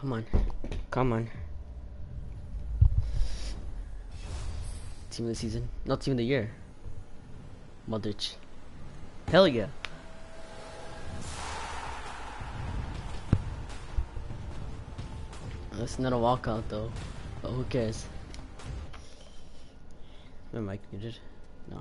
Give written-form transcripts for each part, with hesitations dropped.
Come on. Come on. Team of the season. Not team of the year. Modric. Hell yeah. It's not a walkout though. But who cares? My mic muted. No.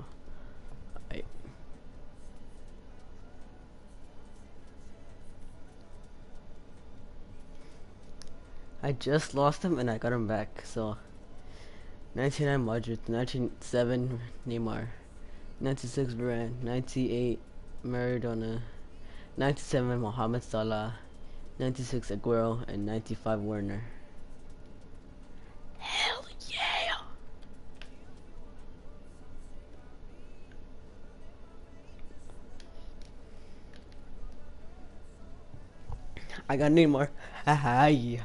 I just lost him and I got him back. So 99 Modric, 97 Neymar, 96 Varane, 98 Maradona, 97 Mohamed Salah, 96 Aguero, and 95 Werner. Hell yeah! I got Neymar. Hi.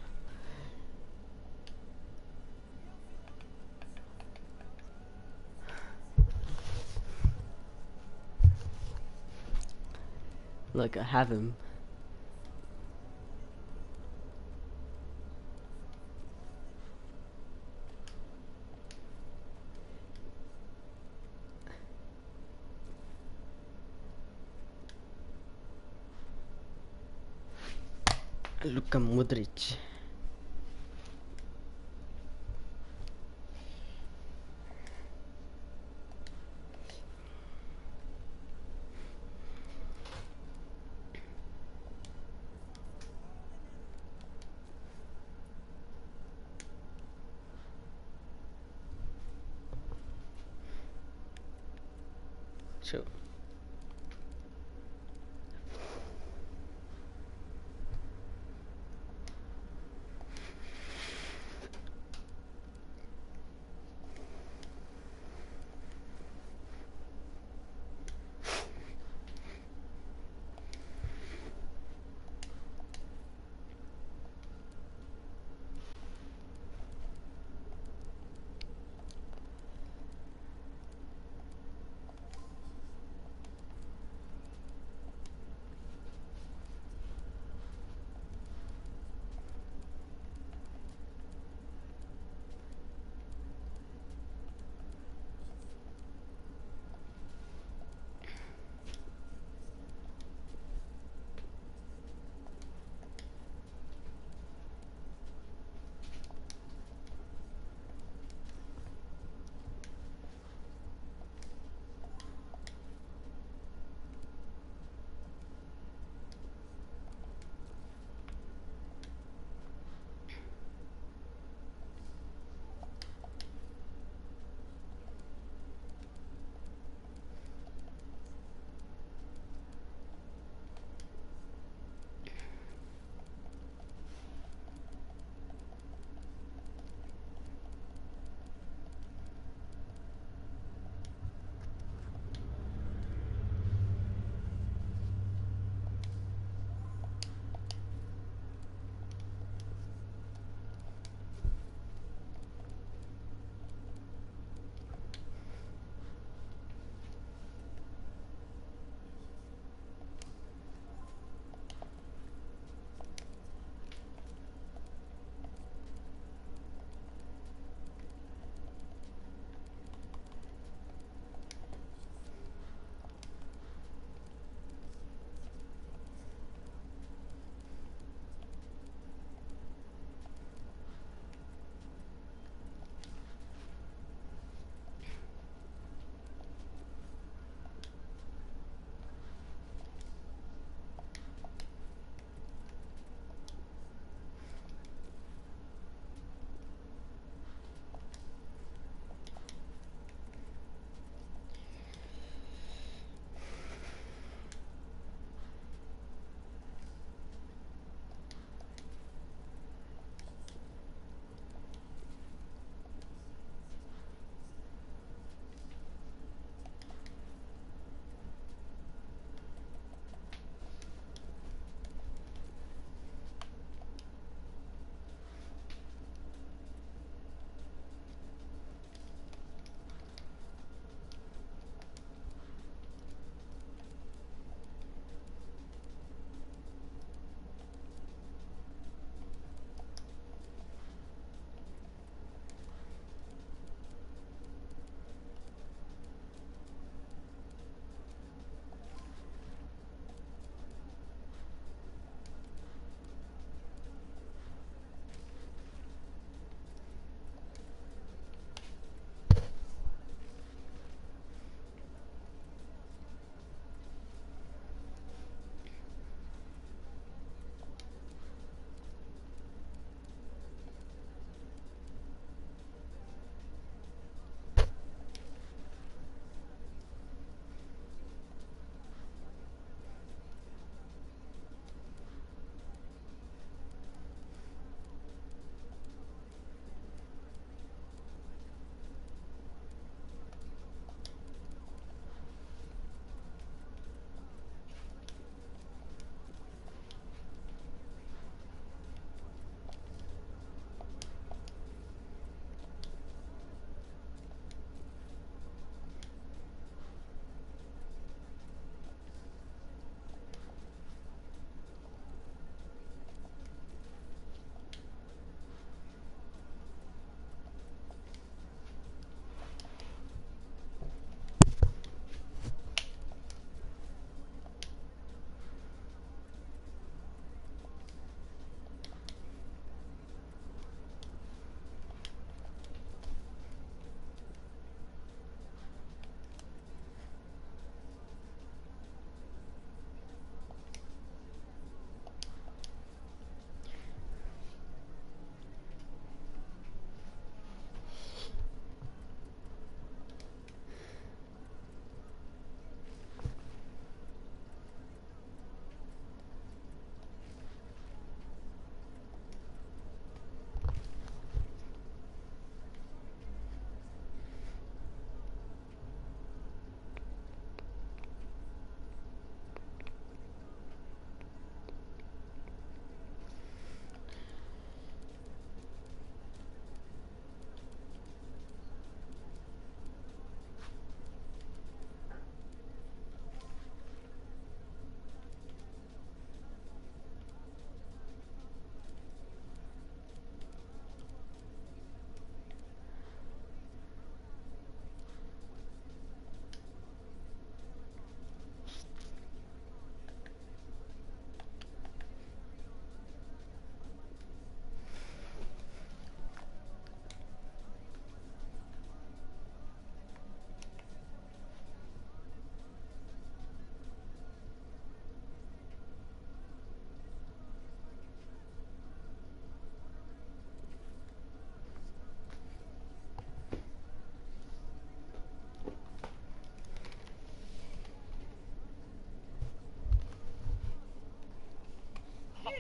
Look, I have him. Luka Modric. Sure.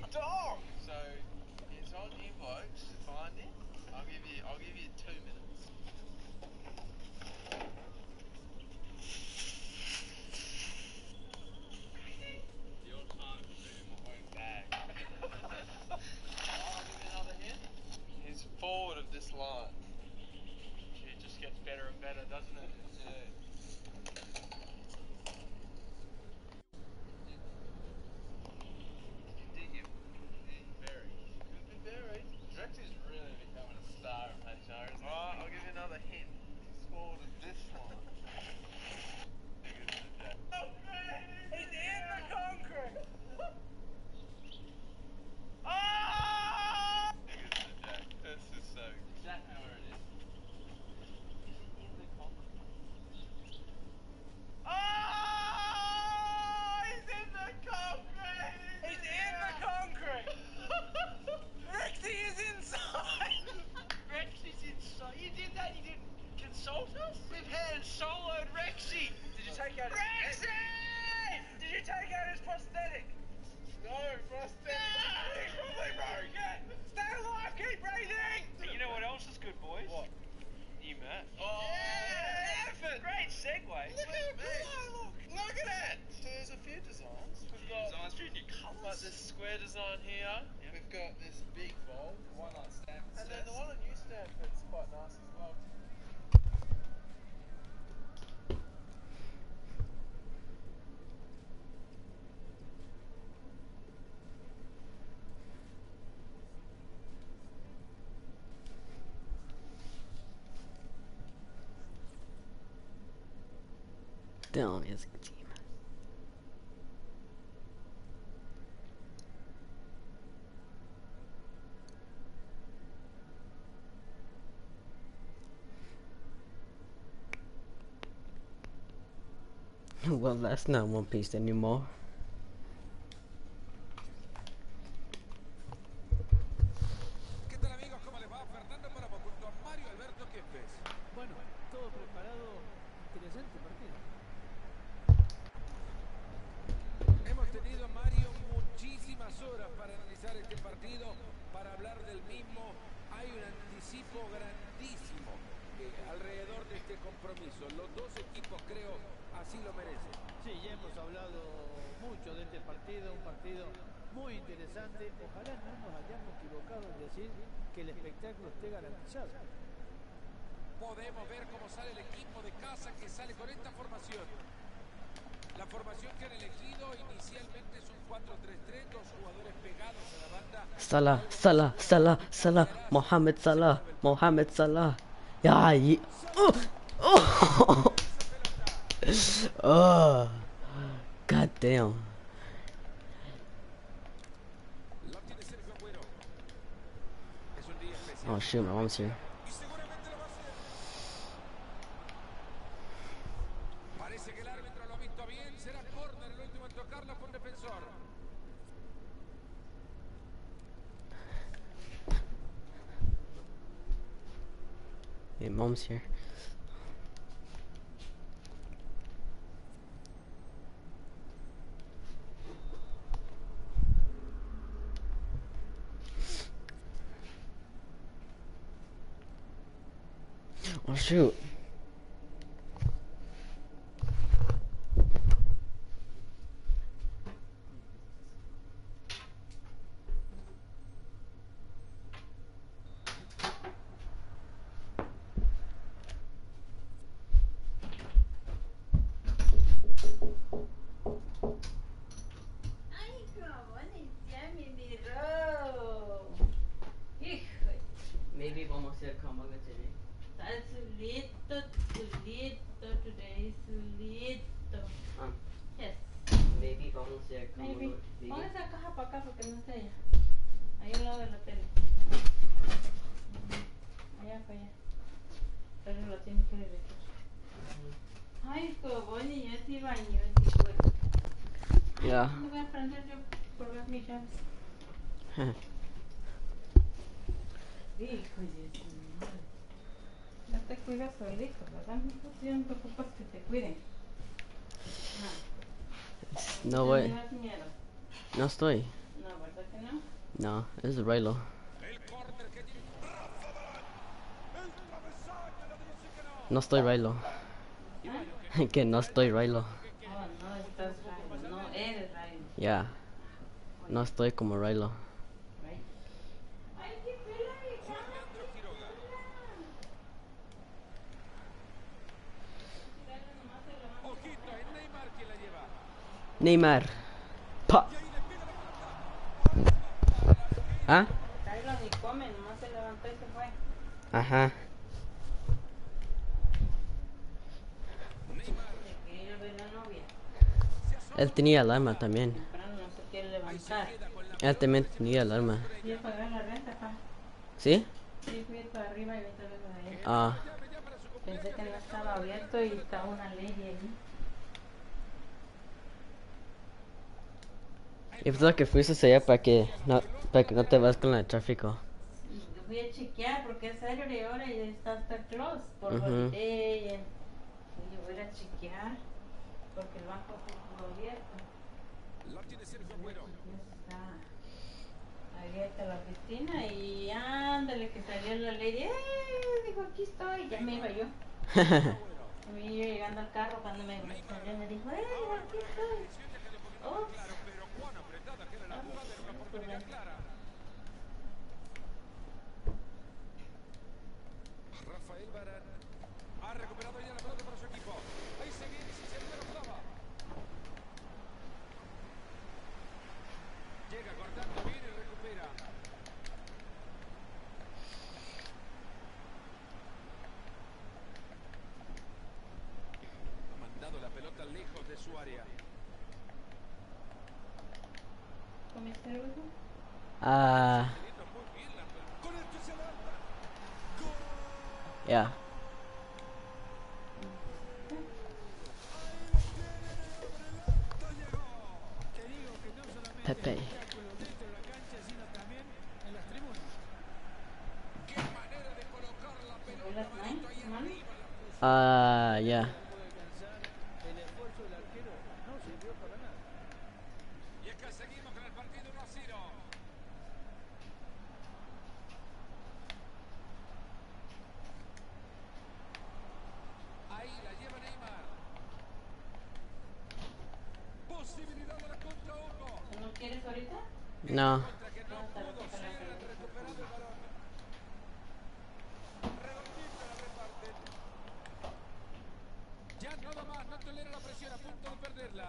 dog. So it's on you blokes to find him. I'll give you 2 minutes. Your time to do my own bag. I'll give you another hint. He's forward of this line. It just gets better and better, doesn't it? Yeah. You think it very. Could be buried. Drexy's really becoming a star of HR, isn't he? Alright, I'll give you another hint. He's forward of this line. He's in the concrete! Ah! This is so. Exactly where it is. In the concrete. Ah! He's in the concrete! He's in the concrete! Rexy is inside! Rexy's inside. You did that? You didn't consult us? We've hand soloed Rexy! Did you take out Rexy! Did you take out his prosthetic? No, prosthetic. He's probably broken! Stay alive, keep breathing! But you know what else is good, boys? What? New merch. Oh! Yeah! Effort! Great segue. Look at me! Look at that! So there's a few designs. We've got designs, few new colours. Like this square design here. Yep. We've got this big bowl. One on Stanford. And then the one on New Stanford's quite nice as well. Damn, it's a good team. Well, that's not One Piece anymore. ¿Qué tal, amigos? ¿Cómo les va? Fernando Páramo junto a Mario Alberto Kempes. Bueno, todo preparado. Interesante partido. Hemos tenido, Mario, muchísimas horas para analizar este partido, para hablar del mismo. Hay un anticipo grandísimo alrededor de este compromiso. Los dos equipos, creo, así lo merecen. Sí, ya hemos hablado mucho de este partido, un partido muy interesante. Ojalá no nos hayamos equivocado en decir que el espectáculo esté garantizado. Podemos ver cómo sale el equipo de casa que sale con esta formación. La formación que han elegido inicialmente es un 4-3-3, dos jugadores pegados a la banda. Salah, Mohamed Salah. Yeah, oh, oh, god damn. Lo tiene Sergio Agüero. Es un día especial. Oh shoot, my mom's here. Y seguramente lo va a hacer. Parece que el árbitro lo ha visto bien. Será córner el último en tocarla por defensor. My mom's here. Oh shoot. Ay, cabrones, ya me miró. Híjole. Maybe vamos a hacer como today. Está solito today, solito. Yes, Maybe vamos a hacer como maybe. today. Pon esa caja para acá porque no está allá. Ahí al lado de la tele. Allá para allá. Pero lo tiene que regresar. Ay, cabrones, ya se bañó ese güey. Yeah. No voy a aprender yo por ver mis llaves. Hijo de su madre. No te cuidas solito, ¿verdad? No te preocupas que te cuiden. No way. ¿Me das miedo? No estoy. No, ¿verdad ¿Que no? No, es Rilo. El córner que tiene Rafa Barán. El travesaño le dice que no. No estoy Rilo. ¿Ah? Que no estoy Rilo. Oh, no estás Ryan, no eres Ryan. Ya, no estoy como Rilo. Right. Ay, qué pela de Juan Leandro Quiroga. Ojito, es Neymar quien la lleva. Neymar. Pa. Y ahí le pega la pelota. ¿Ah? Carlos ni come, nomás se levantó y se fue. Ajá. Se quería ir a ver la novia. Él tenía alarma también. Temprano no se quiere levantar. Él también tenía alarma. Fui a pagar la renta, pa. ¿Sí? Sí, fui para arriba y ahorita vengo de ahí. Ah. Pensé que no estaba abierto y estaba una ley ahí. Y pensaba que fuiste allá para que no te vas con el tráfico. Y yo fui a chequear porque es Saturday ahora y está hasta close por Ujú. holiday. Y yo voy a ir a chequear porque el banco estuvo abierto. La tiene Sergio Agüero. Está abierta la oficina y ándale que salió la ley. Digo, aquí estoy. Ya me iba yo. Me iba llegando al carro cuando me salió me dijo, aquí estoy. Ups. Pero cuán apretada que era la jugada, era una oportunidad clara. Rafael Varane ha recuperado ya la pelota para su equipo. Ahí se viene, si se lo clava. Llega cortando bien y recupera. Ha mandado la pelota lejos de su área. ¿Comiste algo? Ah. Muy bien la pelota. Con esto se levanta. ¡Gol! Ya. Te digo que no solamente Pepe. espectáculo dentro de la cancha, sino también en las tribunas. ¡Qué manera de colocar la pelota! ¿Las Manito ahí nine, arriba. La puso. Ah, ya. No puede alcanzar el esfuerzo del arquero, no sirvió para nada. Y es que seguimos con el partido 1-0. Ahí la lleva Neymar. Posibilidad de la contra uno. ¿No quieres ahorita? No. Contra que no pudo ser recuperado el balón. Redondito la reparten. Ya nada más, no tolera la presión, a punto de perderla.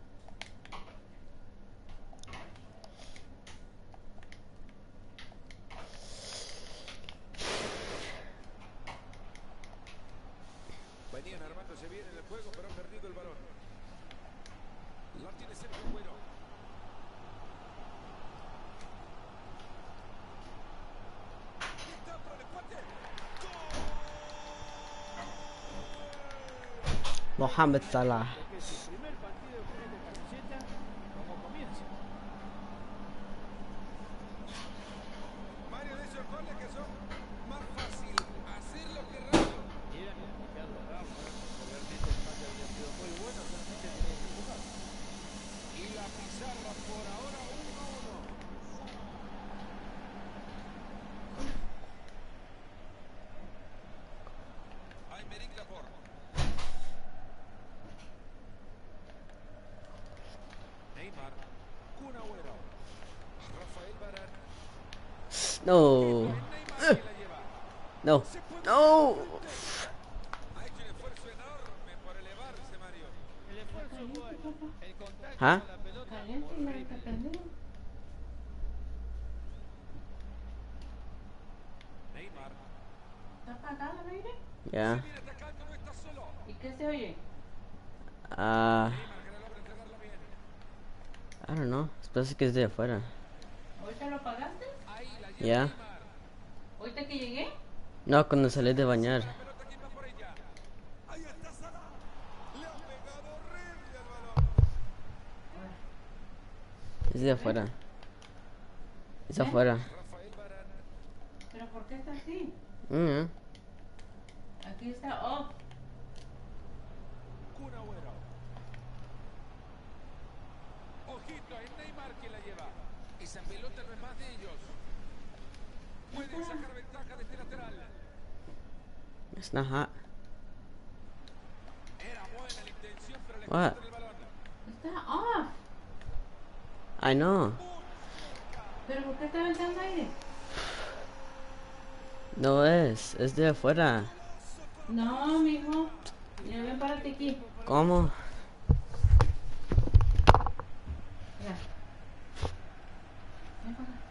Venían armándose bien en el juego, pero han perdido el balón. La tiene Sergio Agüero. Y está para el empate. Mohamed Salah. Porque es el primer partido con esta camiseta, como comienza. Mario de esos goles que son más fácil hacerlo que rápido. Era complicado a Rafa, porque realmente el pase había sido muy bueno, solamente tenía que empujar. Y la pizarra por ahora 1-1. Aymeric Laporte. Neymar. Kun Agüero. Rafael Varane. No. Es Neymar quien la lleva. No. Se puede No. Ha hecho un esfuerzo enorme por elevarse, Mario. El esfuerzo es bueno, el contacto ¿Ah? con la pelota Caliente y me está horrible. perdido. Neymar. ¿Está apagado el aire? Ya. Se viene atacando, no está solo. ¿Y qué se oye? Ah. Neymar que no logra entregarla bien. I don't know. Parece que es de afuera. ¿Ahorita lo apagaste? Ahí la lleva Ya. Neymar. ¿Ahorita que llegué? No, cuando salí de bañar. La pelota que va por ella. Ahí está Salah. Le ha pegado horrible al balón. Es de afuera. Es afuera. Rafael Varane. ¿Pero por qué está así? Mm. Aquí está off. Kun Agüero. Ojito, es Neymar quien la lleva. Esa pelota no es más de ellos. Pueden sacar ventaja de este lateral. It's not hot. Era buena la intención, pero le What? cortaron el balón. Está off. I know. ¿Pero por qué está aventando aire? No es de afuera. No, mijo. Ya ven, párate aquí. ¿Cómo? Mira. Ven para acá.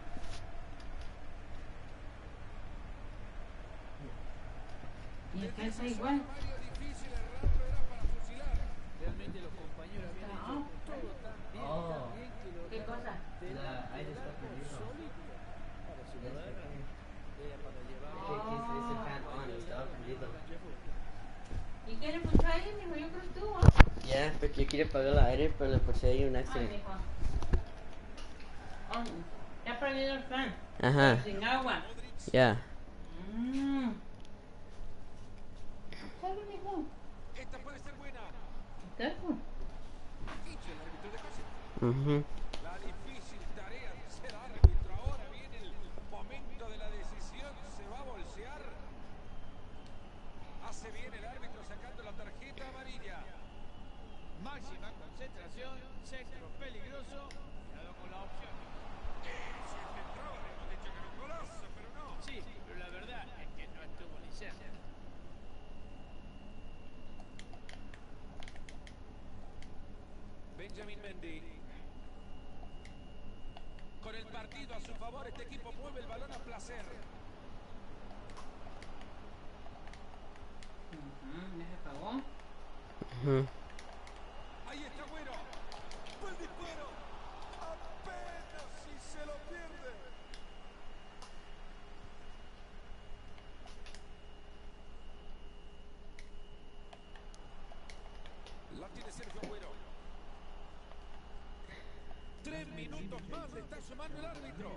Y acá está igual. Mario, difícil errarlo, era para fusilar. Realmente los compañeros habían Está hecho off. todo tan bien, tan bien que lo ¿Qué cosa? aire está solito para su lugar, para llevar ¿Y qué le puso aire, mijo? Yo creo que tú, ¿ah? Yeah, porque yo quería apagar el aire, pero le puse ahí un Ay, extra. mijo. Oh, ya ha prendido el fan. Ajá. Sin agua. Yeah. Mmm. Sale, mijo. Esta puede ser buena. Tejo. Dicho el árbitro de casa. Mhm. La difícil tarea de ser árbitro. Ahora viene el momento de la decisión. Se va a bolsear. Hace bien el árbitro sacando la tarjeta amarilla. máxima concentración, centro peligroso, cuidado con la opción. Si este entraba, le hemos dicho que era un golazo, pero no. Sí, pero la verdad es que no estuvo ni cerca. Benjamin Mendy. Con el partido a su favor, este equipo mueve el balón a placer. Ya se apagó. Mhm. Ahí está Güero. Buen disparo. Apenas si se lo pierde. La tiene Sergio Agüero. 3 minutos más le está sumando el árbitro.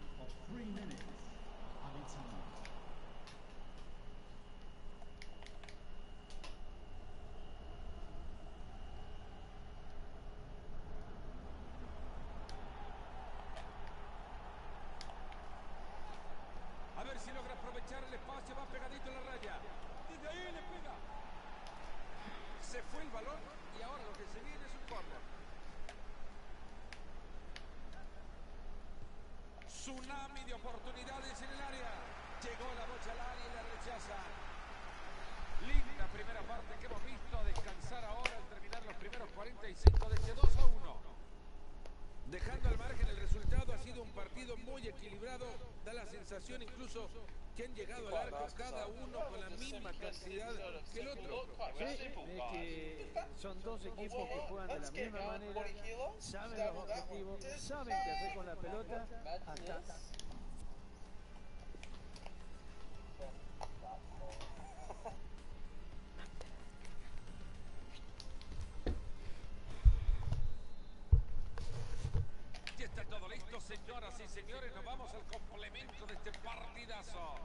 A ver si logra aprovechar el espacio, va pegadito en la raya. Desde ahí le pega. Se fue el balón y ahora lo que se viene es un córner. Tsunami de oportunidades en el área. Llegó la bocha al área y la rechaza. Linda primera parte que hemos visto. Descansar ahora al terminar los primeros 45 de este 2-1. Dejando al margen el resultado, ha sido un partido muy equilibrado. Da la sensación incluso que han llegado al arco cada uno con la misma cantidad que el otro. Sí, es que son dos equipos que juegan de la misma manera, saben los objetivos, saben qué hacer con la pelota, hasta Ya está todo listo, señoras y señores. Nos vamos al complemento de este partidazo.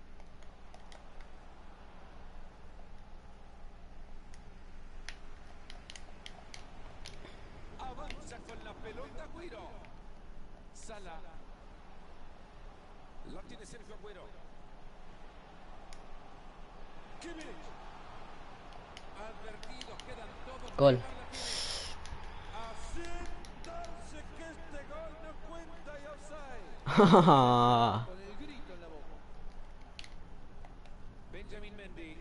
Avanza con la pelota Agüero. Sala. La tiene Sergio Agüero. Kimmich. Advertidos, quedan todos. Gol. A sentarse que este gol no cuenta y offside. con el grito en la boca. Benjamin Mendy.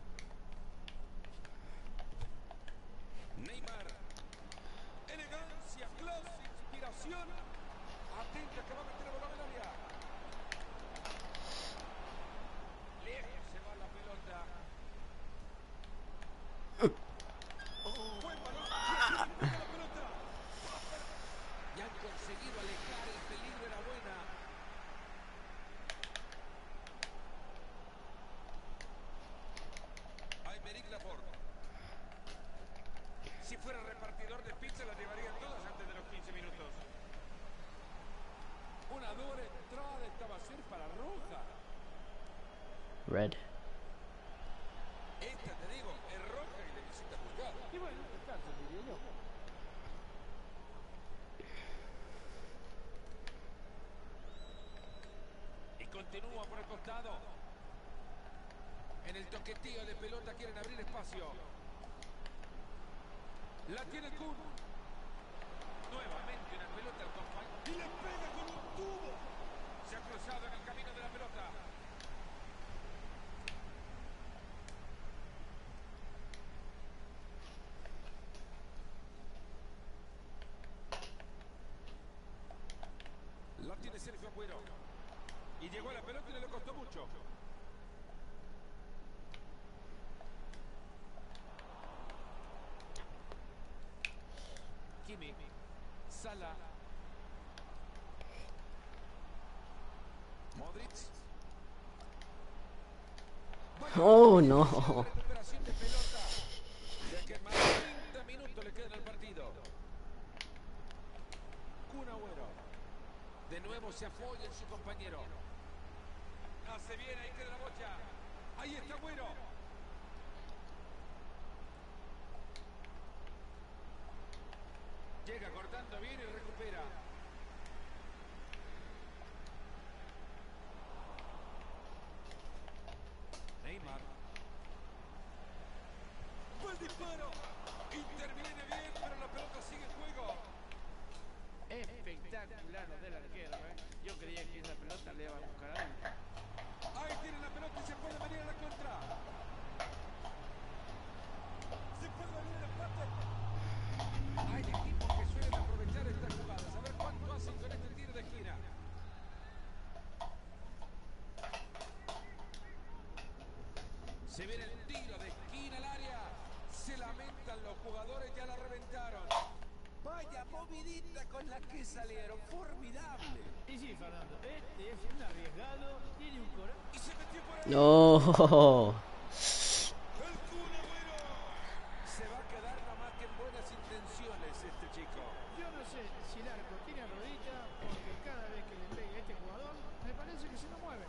Neymar. Elegancia, clase, inspiración. Atenta que va a meter el balón en el área. Lejos se va la pelota. Buen balón. Pega la pelota. Y han conseguido alejar el peligro. Era buena. Aymeric Laporte. Si fuera repartidor de pizza las llevaría todas antes de los 15 minutos. Una dura entrada, esta va a ser para roja. Red. Esta, te digo, es roja y de visita juzgada. Y bueno, descanso, diría yo. continúa por el costado. En el toquetío de pelota quieren abrir espacio. La tiene Kun. Nuevamente una pelota al compañero. Y le pega con un tubo. Se ha cruzado en el camino de la pelota. La tiene Sergio Agüero. Y llegó a la pelota y no le costó mucho. Kimi. Sala. Modric. Oh, no. Recuperación de pelota. Ya que más de 30 minutos le quedan al partido. Kun Agüero. De nuevo se apoya en su compañero. Hace bien, ahí queda la bocha. Ahí está Agüero. Llega cortando bien y recupera. Neymar. ¡Fue el disparo! Interviene bien, pero la pelota sigue en juego. Espectacular lo del arquero, ¿eh? Yo creía que esa pelota le iba a buscar a él. Ahí tiene la pelota y se puede venir a la contra. Se puede venir el empate. Hay equipos que suelen aprovechar estas jugadas. A ver cuánto hacen con este tiro de esquina. Se viene el tiro de esquina al área. Se lamentan los jugadores, ya la reventaron. Vaya movidita con la que salieron. Formidable. Y sí, Fernando, este es un arriesgado, tiene un coraje. Y se metió por ahí. No. El Kun Agüero. Se va a quedar nada más que en buenas intenciones este chico. Yo no sé si el arco tiene rodilla, porque cada vez que le pegue a este jugador, me parece que se lo mueve.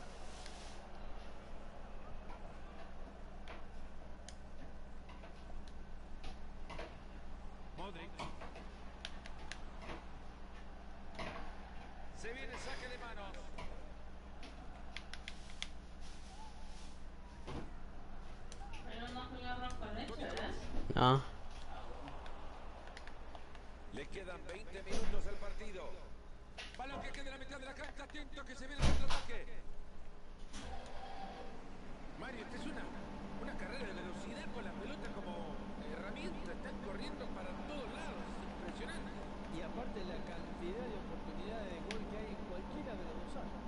Modric. Se viene saque de manos. Pero no jugaron con eso, ¿verdad? No. Le quedan 20 minutos al partido. Balón que queda en la mitad de la cancha. Atento que se viene el contraataque. Mario, esta es una carrera de velocidad con la pelota como herramienta. Están corriendo para todos lados. Es impresionante. Y aparte la cantidad de oportunidades de gol que hay en cualquiera de los dos arcos.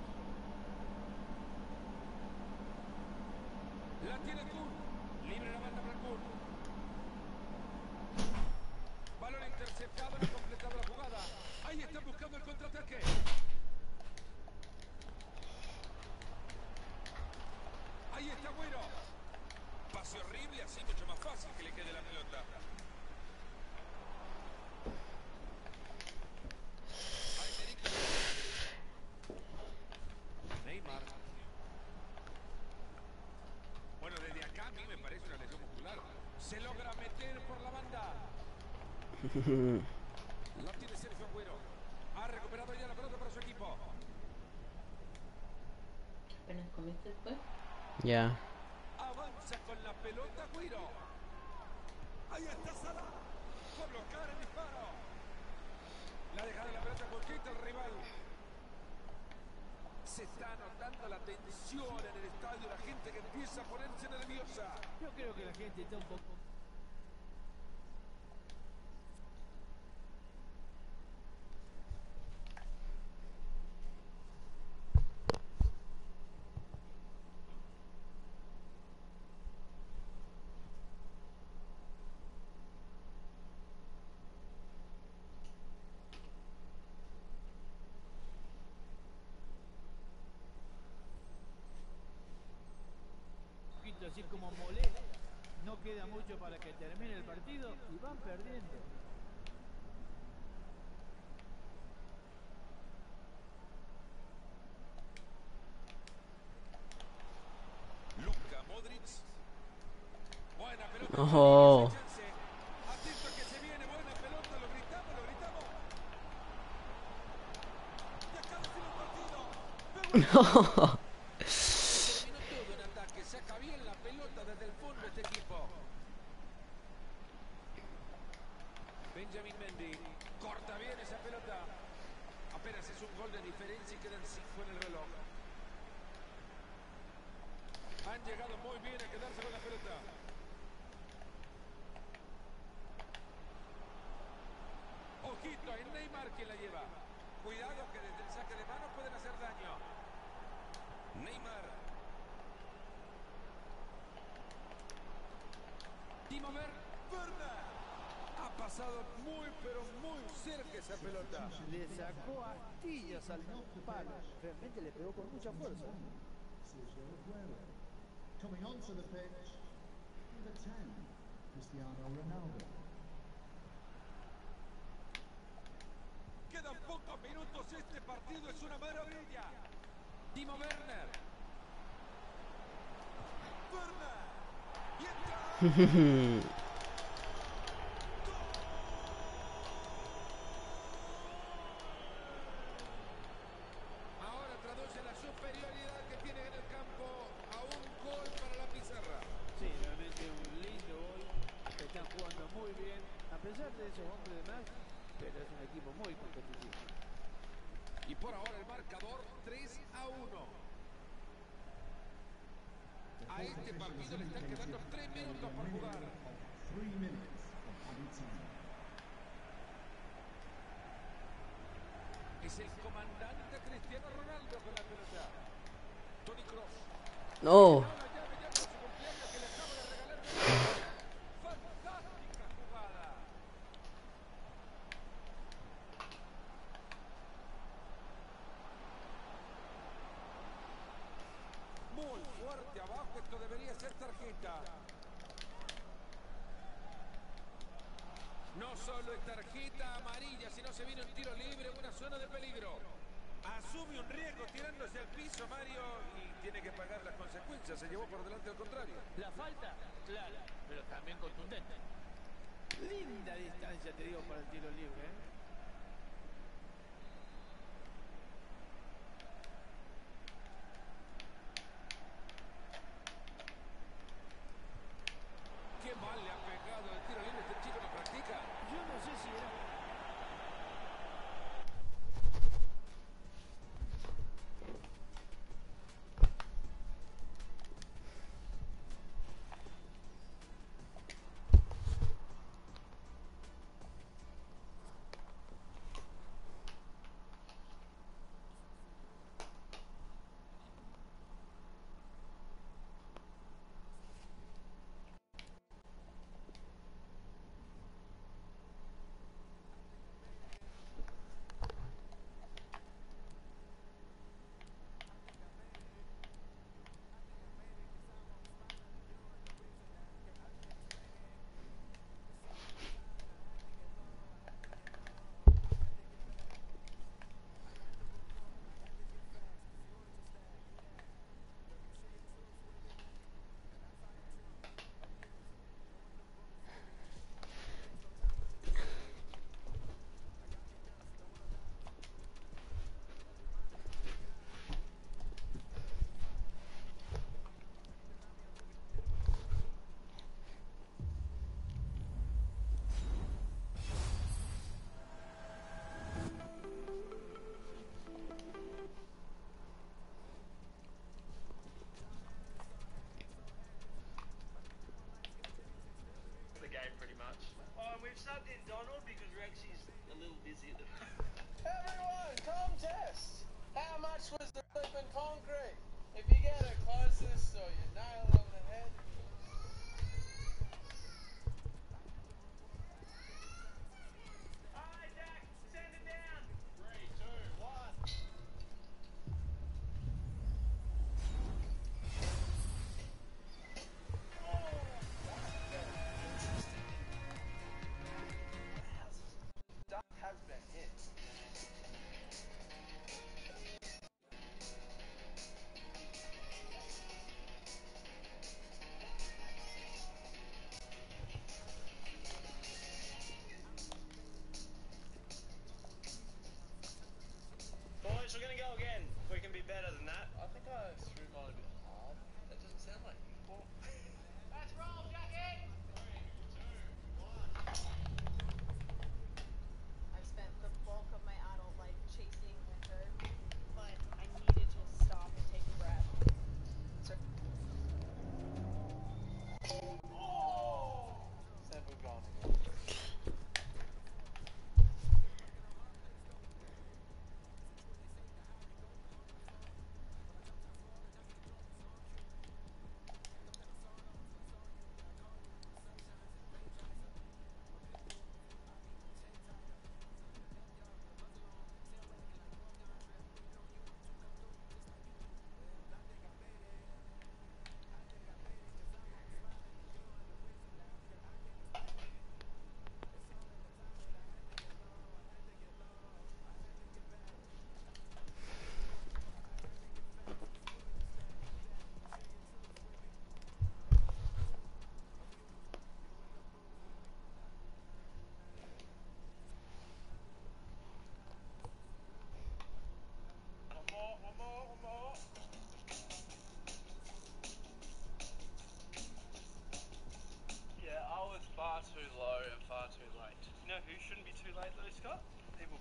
La tiene Kun. Libre la banda para Kun. Balón interceptado, no ha completado la jugada. Ahí están buscando el contraataque. Ahí está Agüero. Pase horrible, así mucho más fácil que le quede la pelota. Ahí Federico. Neymar. Bueno, desde acá a mí me parece una lesión muscular. Se logra meter por la banda. La tiene Sergio Agüero. Ha recuperado ya la pelota para su equipo. Apenas comiste después. Ya. Avanza con la pelota Agüero. Ahí está Sala. Por bloquear el disparo. La deja de la pelota cortita el rival. Se está notando la tensión en el estadio. La gente que empieza a ponerse nerviosa. Yo creo que la gente está un poco... así como molesta. No queda mucho para que termine el partido y van perdiendo. Luka Modric. Buena pelota. Oh. Atento que se viene, buena pelota, lo gritamos, lo gritamos. Y acá el partido. No. Benjamin Mendy. Corta bien esa pelota. Apenas es un gol de diferencia y quedan 5 en el reloj. Han llegado muy bien a quedarse con la pelota. Ojito, es Neymar quien la lleva. Cuidado que desde el saque de mano pueden hacer daño. Neymar. Timo Werner. Ha pasado muy, pero muy cerca esa pelota. Le sacó astillas al palo. Realmente le pegó con mucha fuerza. Sergio Aguero. Coming onto the pitch, number 10, Cristiano Ronaldo. Quedan pocos minutos, este partido es una maravilla. Timo Werner. Werner. Y entra. Ahora traduce la superioridad que tiene en el campo a un gol para la pizarra. Sí, realmente un lindo gol. Están jugando muy bien, a pesar de esos hombres de más, pero es un equipo muy competitivo. Y por ahora el marcador 3-1. A este partido le están quedando 3 minutos por jugar. 3 minutes of added time. Es el comandante Cristiano Ronaldo con la pelota. Toni Kroos. No. La llave ya por su cumpleaños que le acaba de regalar. Fantástica jugada. Muy fuerte abajo, esto debería ser tarjeta. No solo es tarjeta amarilla, sino se viene un tiro libre en una zona de peligro. Asume un riesgo tirándose al piso Mario y tiene que pagar las consecuencias. Se llevó por delante al contrario. La falta, clara, pero también contundente. Linda distancia, te digo, para el tiro libre, ¿eh? Qué mal le ha pegado el tiro libre, este chico lo practica. Yo no sé si era... The game pretty much. Oh, and we've subbed in Donald because Rexy's a little busy at the moment. Everyone, contest! How much was the flipping concrete? If you get it closest or you nail it on the head. Alright, Dak, send it down. 3, 2, 1. Duck has been hit.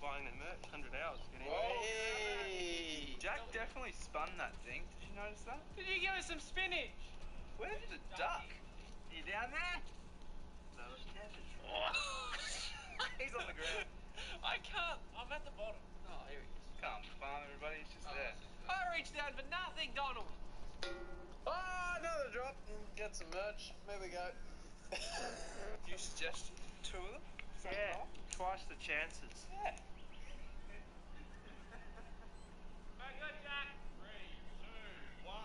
buying their merch. 100 hours. Getting Hey. Jack definitely spun that thing. Did you notice that? Did you give us some spinach? Where's the duck? You down there? No, it's cabbage. He's on the ground. I can't. I'm at the bottom. Oh, here he is. Can't farm everybody, he's just there. I reached down for nothing, Donald. Oh, another drop. Get some merch. There we go. Do you suggest two of them? Yeah, twice the chances. Yeah. Very good, Jack. 3, 2, 1.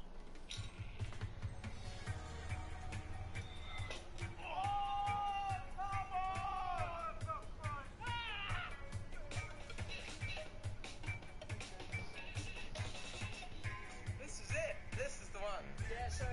This is it. This is the one. Yeah, so.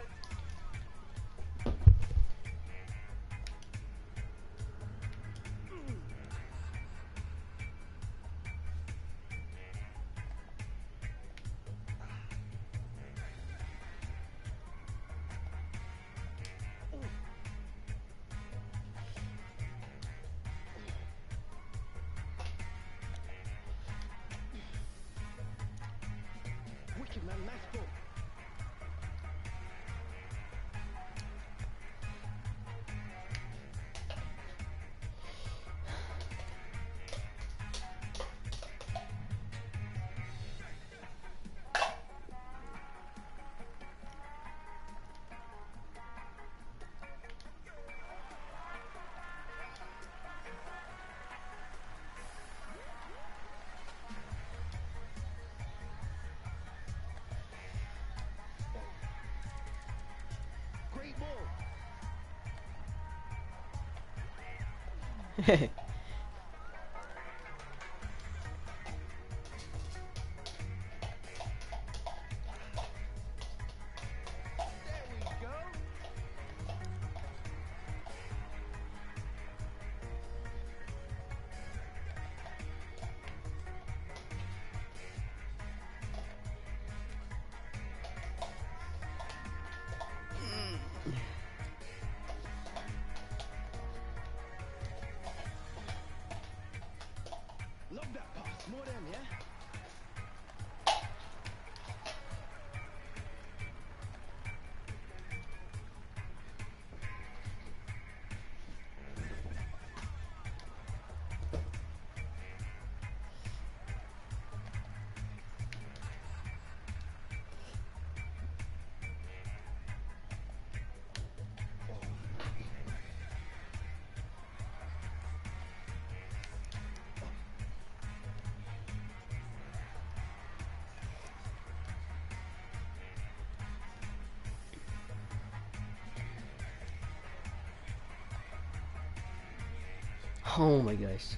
Wicked man, nice ball. Great ball. There we go. Love that pass. More them, yeah? Oh my gosh.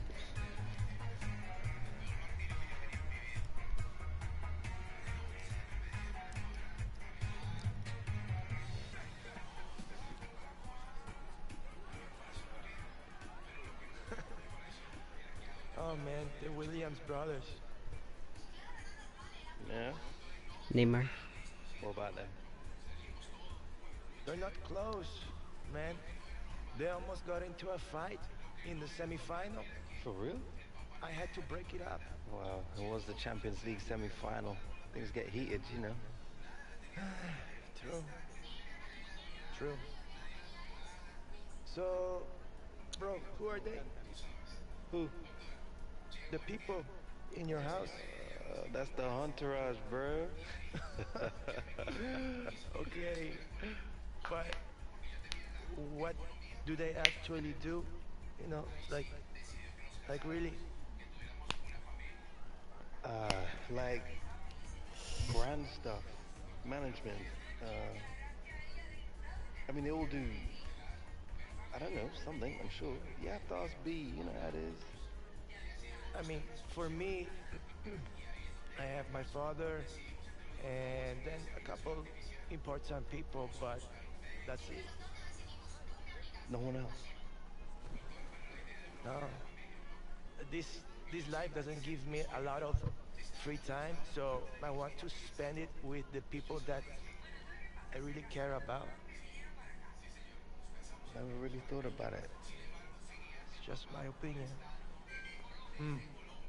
Oh man, the Williams brothers. Yeah? Neymar. What about them? They're not close, man. They almost got into a fight in the semi-final. For real? I had to break it up. Wow, it was the Champions League semi-final. Things get heated, you know. True. True. So, bro, who are they? Who? The people in your house? That's the entourage, bro. Okay. But what do they actually do? You know, like really? Like brand stuff, management. I mean, they all do. I don't know, something. I'm sure. You have to ask B. You know how it is. I mean, for me, I have my father and then a couple important people, but that's it. No one else. No. This life doesn't give me a lot of free time, so I want to spend it with the people that I really care about. Never really thought about it. It's just my opinion.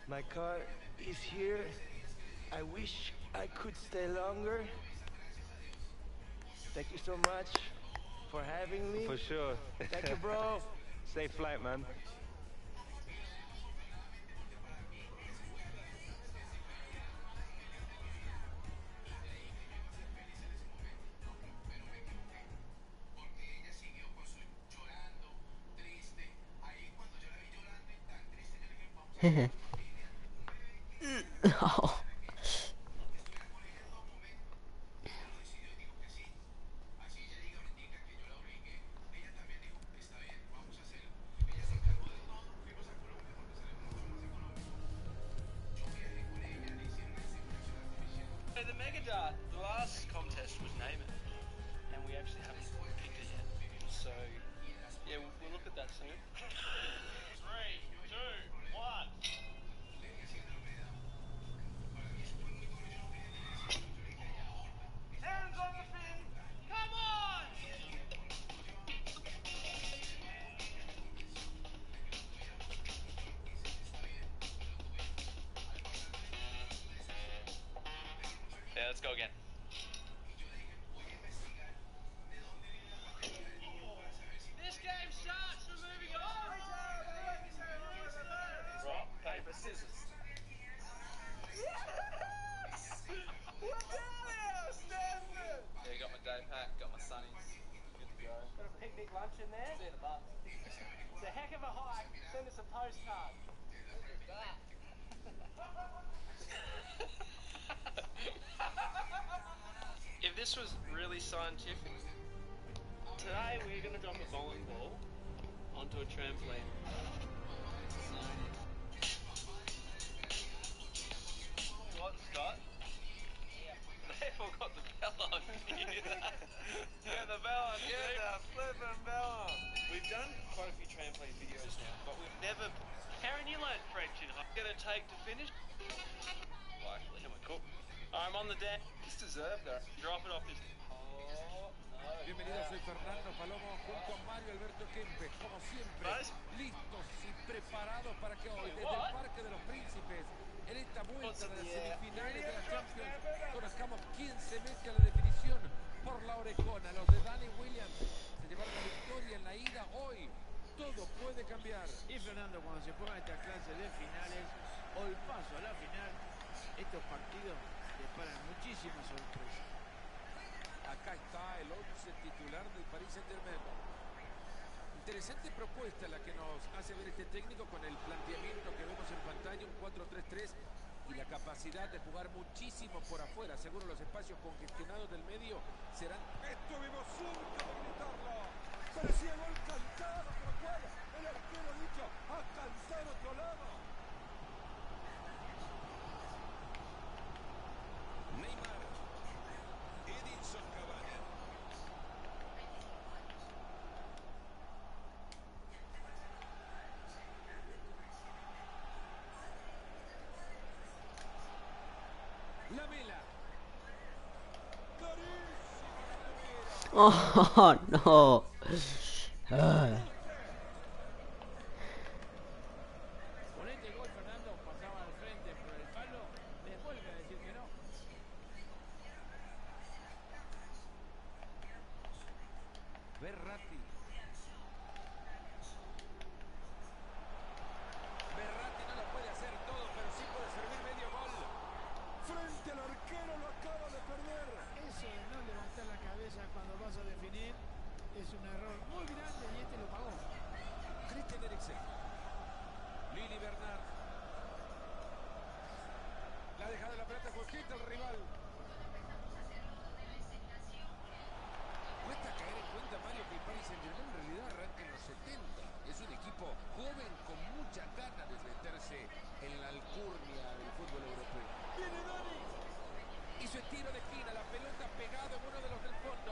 My car is here. I wish I could stay longer. Thank you so much for having me. For sure. Thank you, bro. Safe flight, man. Oh. The Megadart, the last contest was Name It, and we actually haven't picked it yet. So, yeah, we'll look at that soon. 3, 2, 1. Hands on the fin! Come on! Yeah, let's go again. This game starts, we're moving on! Rock, paper, scissors. We're down here, Stanford! Yeah, got my day pack, got my sunnies. Good to go. Got a picnic lunch in there? See you in a month. It's a heck of a hike. Send us a postcard. Look at that. If this was really scientific, today we're going to drop a bowling ball onto a trampoline. What, Scott? They forgot the bell on. Yeah, the bell on. Get the flipping bell on. We've done quite a few trampoline videos now, but we've never... Karen, you learned French in high. Gonna take to finish? Well, actually, I'm a cook. I'm on the deck. Just deserved that. Drop it off this... Oh, no. Bienvenido, soy Fernando Palomo junto a Mario Alberto Kempes, como siempre, listos y preparados para que hoy, desde el Parque de los Príncipes, en esta vuelta de las semifinales de la Champions, conozcamos quién se mete a la definición por la orejona. Los de Danny Williams se llevaron la victoria en la ida. Hoy todo puede cambiar. Y Fernando, cuando se ponga esta clase de finales o el paso a la final, estos partidos deparan muchísimas sorpresas. Acá está el 11 titular del Paris Saint-Germain. Interesante propuesta la que nos hace ver este técnico con el planteamiento que vemos en pantalla, un 4-3-3 y la capacidad de jugar muchísimo por afuera. Seguro los espacios congestionados del medio serán... Estuvimos cerca de gritarlo. Parecía gol cantado, pero ¿cuál? El arquero dicho a cantar otro lado. Neymar. Edinson Cavani. Lamela. Oh no. Con este gol, Fernando pasaba al frente por el palo, les vuelve a decir que no. Verratti. Verratti no lo puede hacer todo, pero sí puede servir medio gol. Frente al arquero, lo acaba de perder. Eso de no levantar la cabeza cuando vas a definir es un error muy grande y este lo pagó. Christian Eriksen. Lili Bernard. La ha dejado la pelota justita el rival. Cuesta caer en cuenta, Mario, que el Paris Saint-Germain en realidad arranca en los 70. Es un equipo joven con mucha ganas de meterse en la alcurnia del fútbol europeo. ¡Viene Dani! Hizo tiro de esquina, la pelota pegado en uno de los del fondo.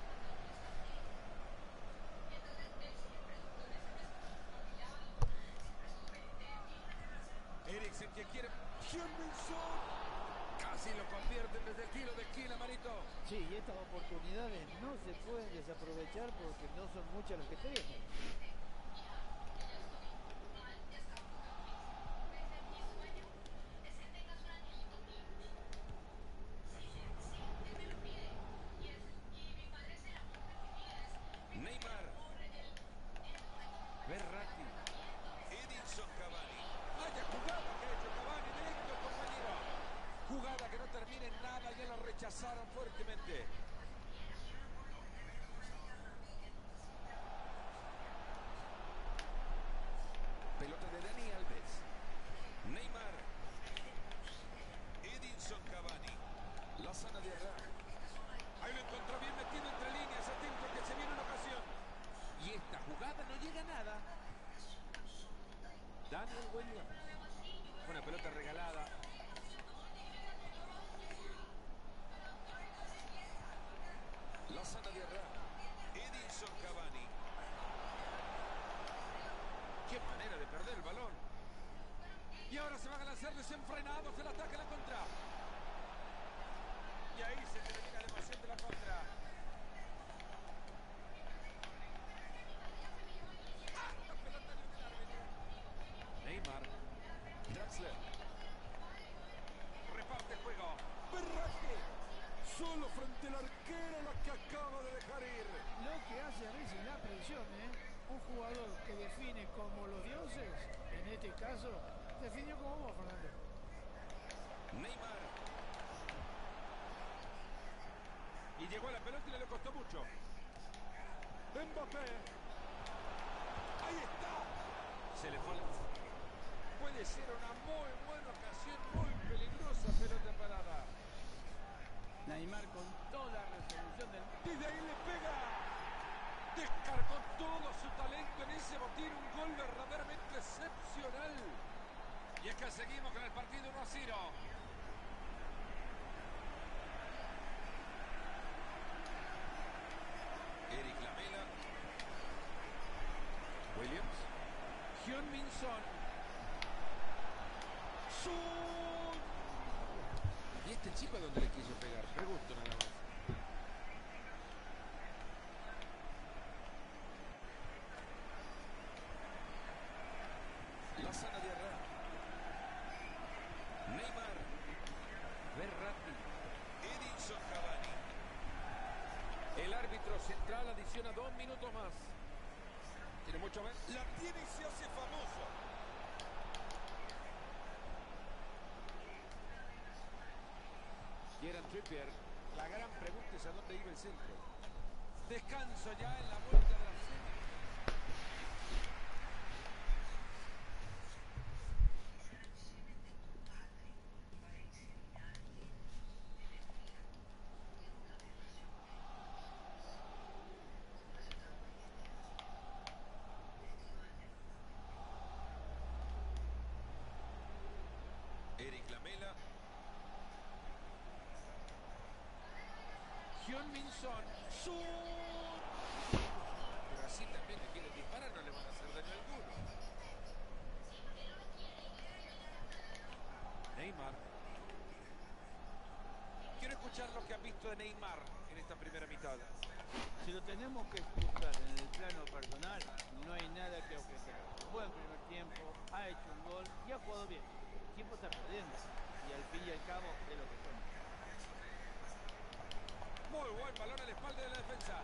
Eriksen que quiere... ¡Henderson! Casi lo convierten desde el tiro de esquina, Marito. Sí, y estas oportunidades no se pueden desaprovechar porque no son muchas las que tenemos. pasaron fuertemente. Pelota de Dani Alves. Neymar. Edinson Cavani. Lozano de Arra. Ahí lo encontró bien metido entre líneas. Atento que se viene una ocasión. Y esta jugada no llega a nada. Daniel Williams. Una pelota regalada. Lozano de Arra. Edinson Cavani. Qué manera de perder el balón. Y ahora se van a lanzar desenfrenados el ataque a la contra. Y ahí se termina la emoción de la contra. La pelota de un árbitro. Neymar. Draxler. Reparte el juego. Berraque. Solo frente al arquero la que acaba de dejar ir. Lo que hace a veces la presión, un jugador que define como los dioses, en este caso, definió como vos, Fernando. Neymar. Y llegó a la pelota y le costó mucho. Mbappé. Ahí está. Se le fue la... Puede ser una muy buena ocasión, muy peligrosa pelota parada. Neymar con toda la resolución del... Desde ahí le pega. Descargó todo su talento en ese botín. Un gol verdaderamente excepcional. Y es que seguimos con el partido 1-0. Eric Lamela. Williams. Heung-min Son. Son. ¿Y este chico a dónde le quiso pegar? Pregunto nada más. Lozano de Arra. Neymar. Berratti. Edinson Cavani. El árbitro central adiciona 2 minutos más. Tiene mucho más. La tiene y se hace famoso. Kieran Trippier. La gran pregunta es a dónde iba el centro. Descanso ya en la vuelta de la serie. Eric Lamela. Heung-min Son. Pero así también le quieren disparar, no le van a hacer daño alguno. Neymar. Quiero escuchar lo que han visto de Neymar en esta primera mitad. Si lo tenemos que juzgar en el plano personal, no hay nada que objetar. Buen primer tiempo, ha hecho un gol y ha jugado bien. El tiempo está perdiendo y al fin y al cabo es lo que son. Muy buen balón a la espalda de la defensa.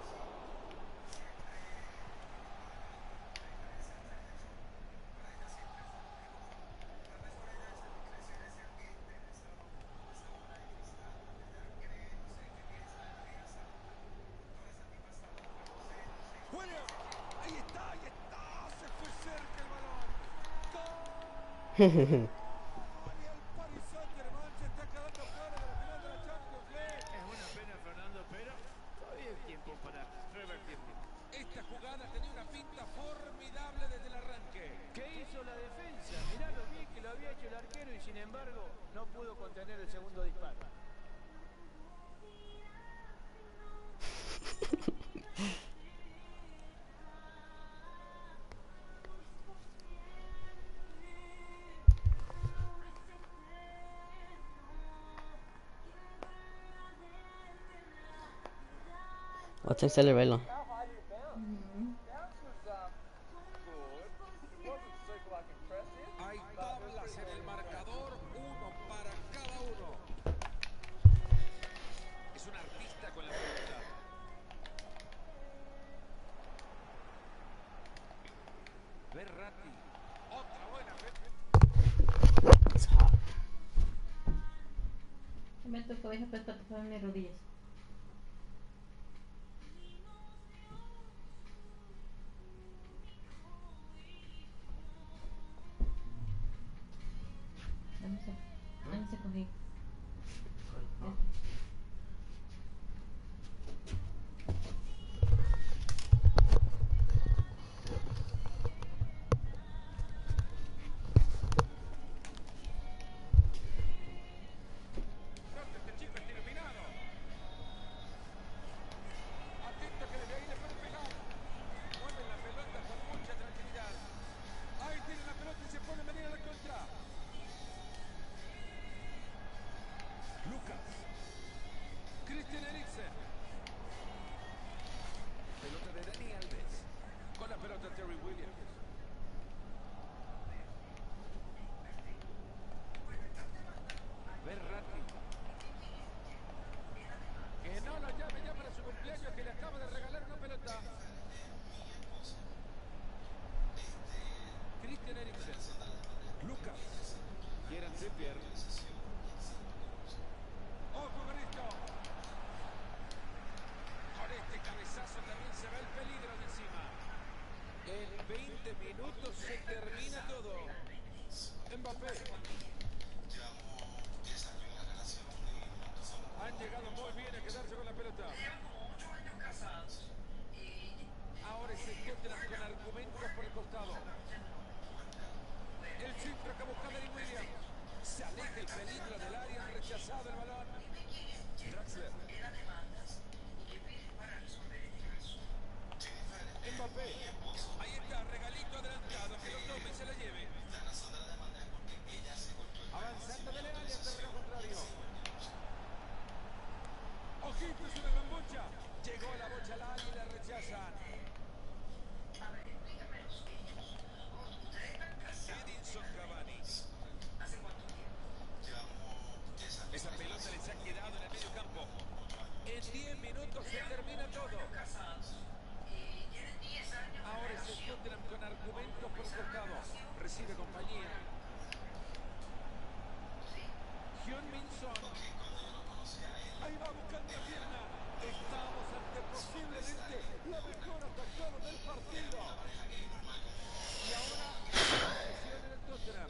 William, ahí está, se fue cerca el balón. ¡Gol! Y el Paris Saint-Germain se está quedando fuera de la final de la Champions League. Es una pena, Fernando, pero todavía hay tiempo para revertirlo. Esta jugada tenía una pinta formidable desde el arranque. ¿Qué hizo la defensa? Mirá lo bien que lo había hecho el arquero y sin embargo no pudo contener el segundo disparo. What's Accelerello? Hay tablas en el marcador, uno para cada uno. Es un artista con la pelota. Berratti. Otra buena. Me tocó cobija pues para tapar mis rodillas. Dame ese cobija. Este chico está iluminado. Atento que desde ahí le puede pegar. Mueven la pelota con mucha tranquilidad. Ahí tiene la pelota y se pone a venir a la contra. Lucas. Christian Eriksen. Pelota de Dani Alves. Con la pelota Terry Williams. Verratti. Que no lo llame ya para su cumpleaños, que le acaba de regalar una pelota. Christian Eriksen. Lucas. Kieran Trippier. ¡Ojo con esto! Con este cabezazo también se ve el peligro de encima. En 20 minutos se termina todo. Mbappé. Han llegado muy bien a quedarse con la pelota. Ahora se encuentran con argumentos por el costado. El centro que busca Dani Williams. Se aleja el peligro del área, han rechazado el balón. Draxler. Mbappé. Ahí está, regalito adelantado, que lo tome y se la lleve. Avanzando del área, terreno contrario. Ojito, es una gran bocha. Llegó la bocha al área y la rechazan. Edinson Cavani. Esa pelota les ha quedado en el medio campo. En 10 minutos se termina todo. Ahora se encuentran con argumentos por costado. Recibe compañía. Heung-min Son. Ahí va buscando la pierna. Estamos ante posiblemente la mejor atacada del partido. Y ahora, presión en el Tottenham.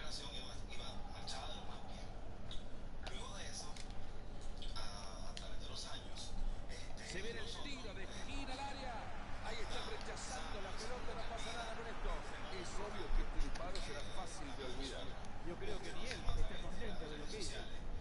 Se viene el tiro de esquina al área. Ahí está rechazando la pelota, no pasa nada con esto. Es obvio que este disparo será fácil de olvidar. Yo creo que ni él está consciente de lo que hizo.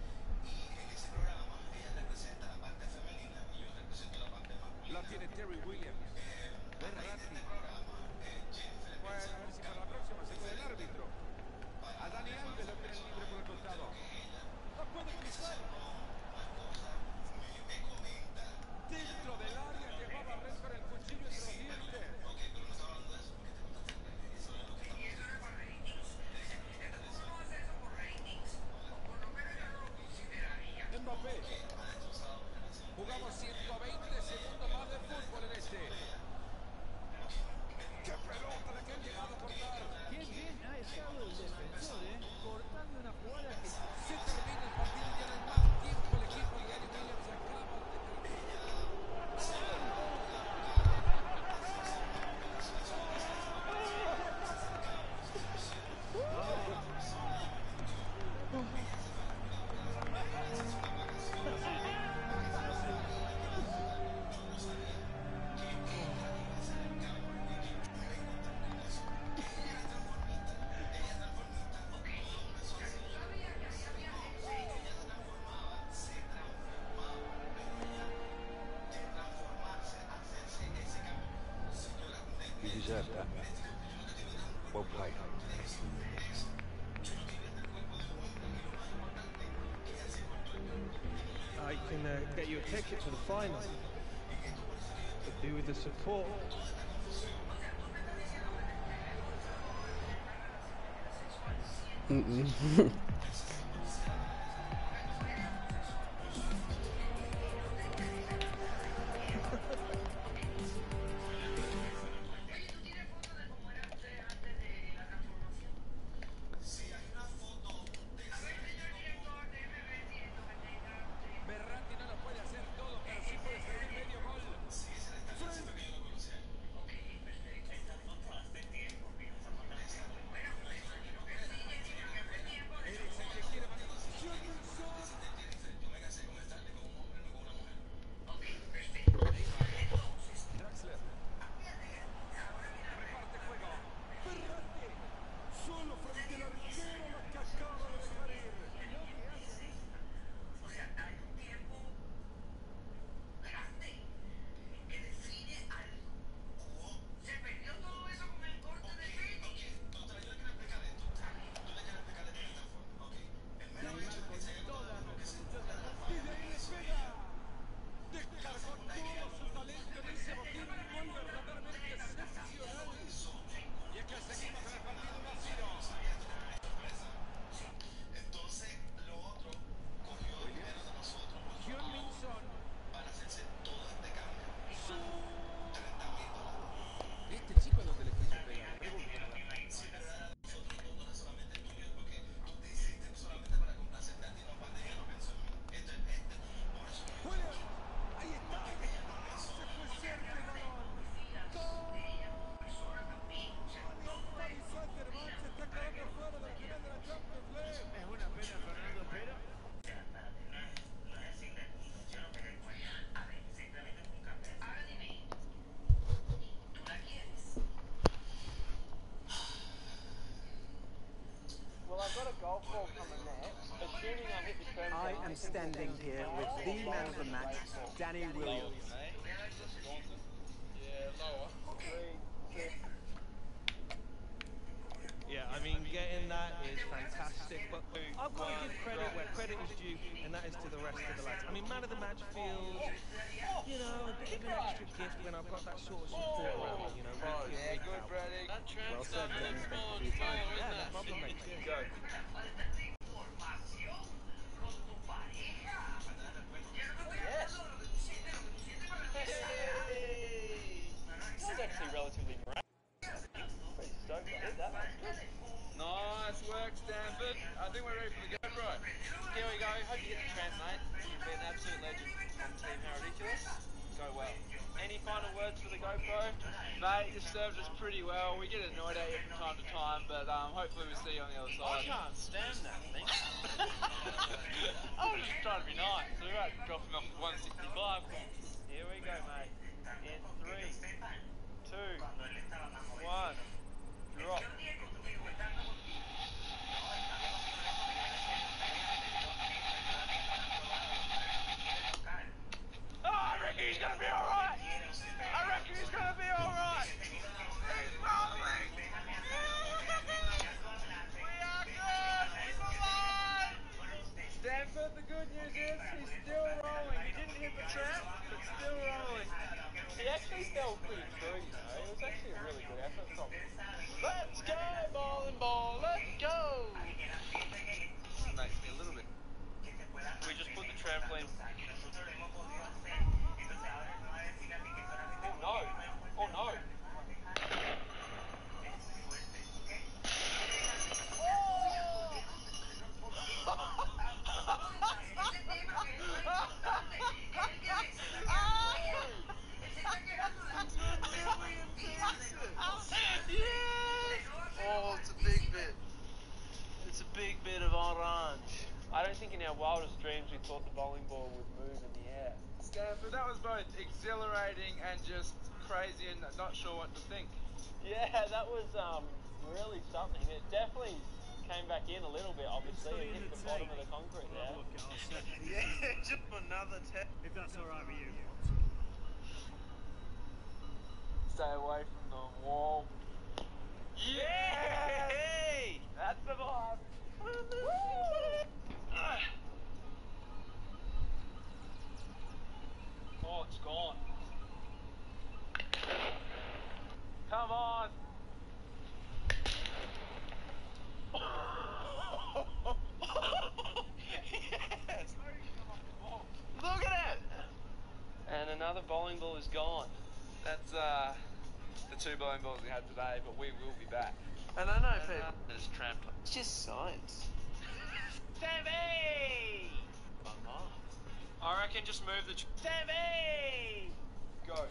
La tiene Terry Williams. Verratti. Bueno, a ver si para la próxima se queda el árbitro. A Dani Alves lo tiene libre por el costado. No puede cruzar. Dentro del área llegó a barrer con el cuchillo entre los dientes. Mbappé. Jugamos 120 segundos más de fútbol en este. ¡Qué pelota la que han llegado a cortar! Qué bien ha estado el defensor, cortando una jugada que Se termina el partido y ya no hay más tiempo. El equipo de Dani Williams acaba de terminar. You deserve that. Well played. I can get you a ticket to the final. Could do with the support. standing here with the man of the match, Danny Williams. Yeah, lower. Yeah, I mean, getting that is fantastic, but I've got to give credit where credit is due, and that is to the rest of the lads. I mean, man of the match feels, you know, a bit of an extra gift when I've got that sort of support around me, you know, week in, week out. That Well said, Danny. Thank you for your follow, time. Yeah, no problem, mate. Cheers. Go. Yes. Hey. That was actually relatively great. Pretty stoked I did that. Nice work, Stanford. I think we're ready for the GoPro. Here we go. Hope you get the tramp, mate. You've been an absolute legend on Team How Ridiculous. Go well. Any final words for the GoPro? Mate, you served us pretty well. We get annoyed at you from time to time, but hopefully we'll see you on the other side. I can't stand that thing. I was just trying to be nice. So we might drop him off at 165. Here we go, mate. In 3, 2, 1, drop. Oh, I reckon he's gonna be alright! I reckon he's gonna be alright! He's rolling! We are good! He's alive! Stanford, the good news is he's still rolling. He didn't hit the trap, but still rolling. He actually fell pretty true, you know. It was actually a really good effort from him. Let's go, bowling ball! Let's go! That makes me a little bit. We just put the trampoline. Oh no! Oh no! Oh, it's a big bit. It's a big bit of orange. I don't think in our wildest dreams we thought the bowling ball would move in the air. Stanford, that was both exhilarating and just crazy and not sure what to think. Yeah, that was really something. It definitely came back in a little bit, obviously, and hit the bottom of the concrete there. Yeah, just another test. If that's all right with you. Stay away from the wall. Yeah! Hey! That's the vibe. Oh, it's gone. Come on. Yes. Look at it. And another bowling ball is gone. That's the 2 bowling balls we had today, but we will be back. And I know people. There's tramp. It's just science. Davey! I reckon just move the. Davey! Go.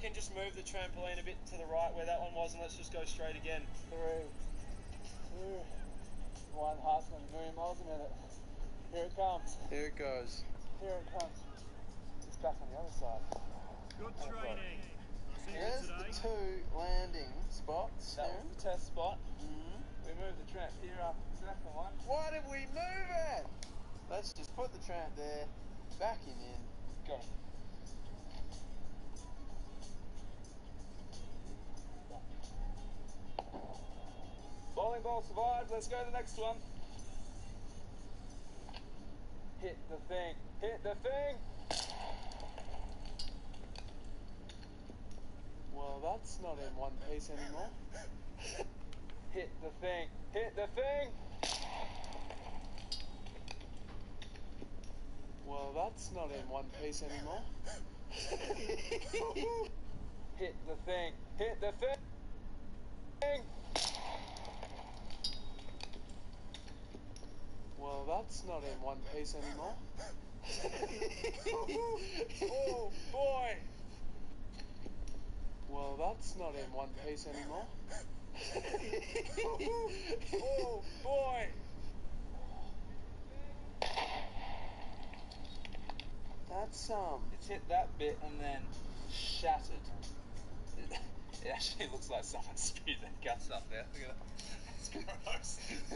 reckon just move the trampoline a bit to the right where that one was, and let's just go straight again. 3, 2, 1. Heart's going a million miles a minute. Here it comes. Here it goes. Here it comes. It's back on the other side. Good training. There's the 2 landing spots. That was the test spot. Mm-hmm. We moved the tramp here up to the second one. Why did we move it? Let's just put the tramp there, backing in. Go. Bowling ball survived. Let's go to the next one. Hit the thing. Hit the thing. Well, that's not in one piece anymore. Hit the thing. Hit the thing. Well, that's not in one piece anymore. Hit the thing. Hit the thing. Well, that's not in one piece anymore. Oh, boy. Well, that's not in one piece anymore. Oh, boy. That's It's hit that bit and then shattered. It actually looks like someone spewed their guts up there. Look at that. It's gross.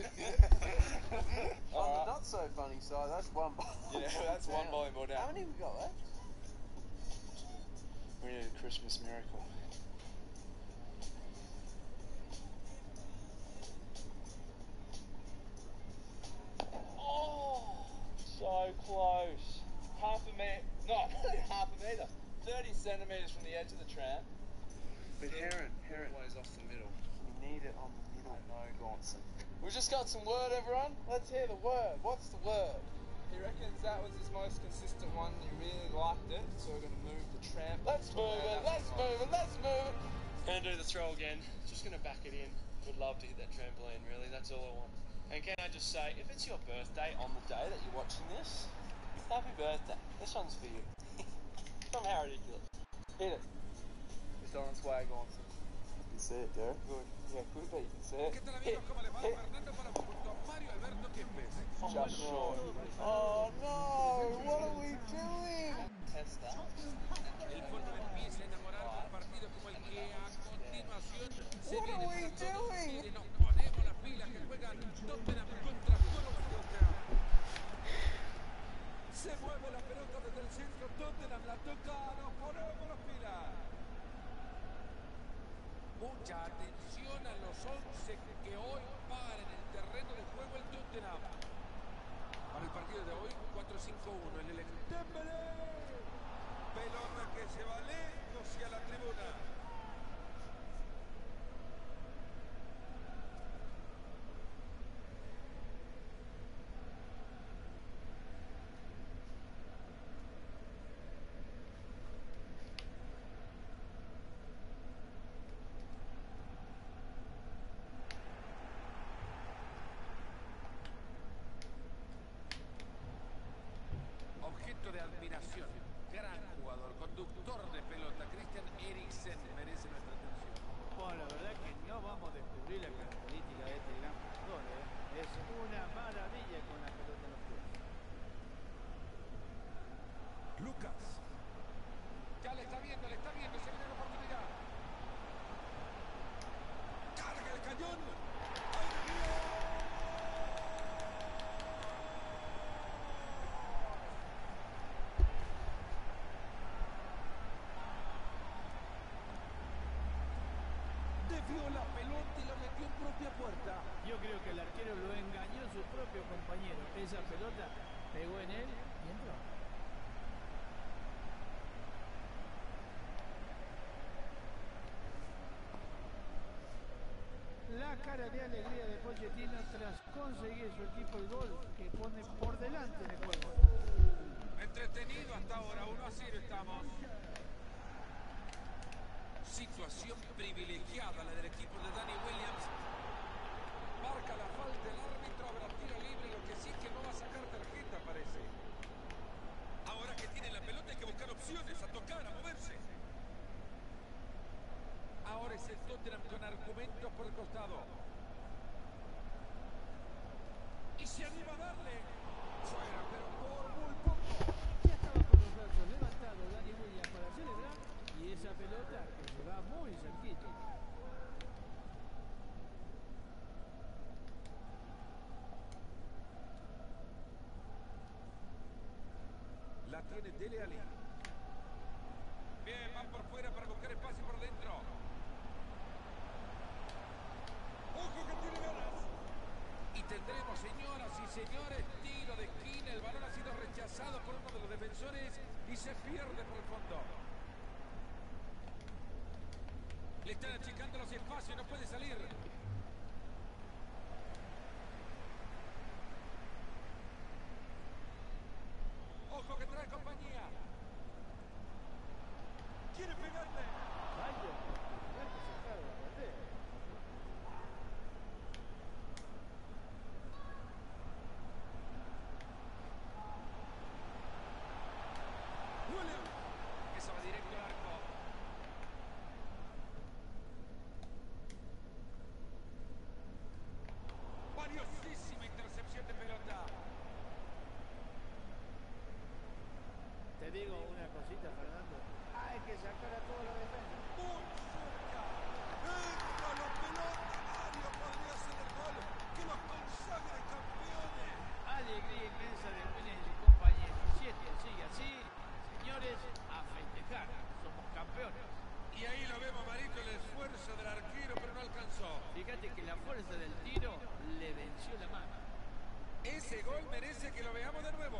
on the not so funny side, that's one ball. Yeah, that's one bowling ball down. How many have we got left? We need a Christmas miracle. Oh, so close. Half a meter, not half a meter, 30 centimetres from the edge of the tramp. But Heron, Always off the middle. we need it on the middle. I know, Gaunson. We've just got some word, everyone. Let's hear the word. What's the word? He reckons that was his most consistent one. He really liked it, so we're going to move the tramp. Let's move it. Let's move it. Let's move it. Gonna do the throw again. Just gonna back it in. Would love to hit that trampoline, really. That's all I want. And can I just say, if it's your birthday on the day that you're watching this, happy birthday. This one's for you. Somehow ridiculous. Hit it. It's on its way, Gaunson. You can see it, Derek. Good. Yeah, good, but you can see it. ¿Qué tal Hit. amigos? ¿Cómo les va? Hit. Fernando para junto a Mario Alberto Kempes. Just short. Oh no! What are we doing? Tester. El fútbol empieza a enamorar del partido como el que a continuación se What viene are we para todos doing? ustedes. Nos ponemos las pilas que juegan Tottenham contra Tottenham. Se mueve la pelota desde el centro, Tottenham la toca, nos ponemos las pilas. Mucha atención a los 11 que hoy paran en el terreno de juego el Tottenham. Para el partido de hoy, 4-5-1, el elenco. Dembélé. Pelota que se va lejos hacia la tribuna. Objeto de admiración, gran jugador, conductor de pelota, Christian Eriksen merece nuestra atención. Bueno, la verdad que no vamos a descubrir la característica de este gran jugador, ¿eh? Es una maravilla con la pelota en los pies. Lucas. Ya le está viendo, se viene la oportunidad. Carga el cañón. ¡Ay, Dios! Desvió la pelota y la metió en propia puerta. Yo creo que el arquero lo engañó a su propio compañero. Esa pelota pegó en él y entró. La cara de alegría de Pochettino tras conseguir su equipo el gol que pone por delante en el juego. Entretenido hasta ahora, 1-0 estamos. Situación privilegiada la del equipo de Danny Williams. Marca la falta el árbitro, habrá tiro libre, lo que sí es que no va a sacar tarjeta, parece. Ahora que tiene la pelota hay que buscar opciones, a tocar, a moverse. es el Tottenham con argumentos por el costado. Y se anima a darle. Fuera, pero por muy poco. Ya estaba con los brazos levantados Danny Williams para celebrar y esa pelota que se va muy cerquita. La tiene Dele Alli. Bien, van por fuera para buscar espacio por dentro. ¡Ojo que tiene ganas! Y tendremos, señoras y señores, tiro de esquina. El balón ha sido rechazado por uno de los defensores y se pierde por el fondo. Le están achicando los espacios, no puede salir. Ojo que trae compañía. Quiere pegarle. Vaya, ya que se acaba de bater. Williams. Eso va directo al arco. Valiosísima intercepción de pelota. Te digo una cosita, Fernando. Hay que sacar a toda la defensa. Muy cerca. Entra la pelota. Mario podría ser el gol que los consagra campeones. Alegría inmensa de Williams y compañeros. Si esto sigue así, señores, a festejar. Somos campeones. Y ahí lo vemos, Marito, el esfuerzo del arquero, pero no alcanzó. Fíjate que la fuerza del tiro le venció la mano. Ese gol merece que lo veamos de nuevo.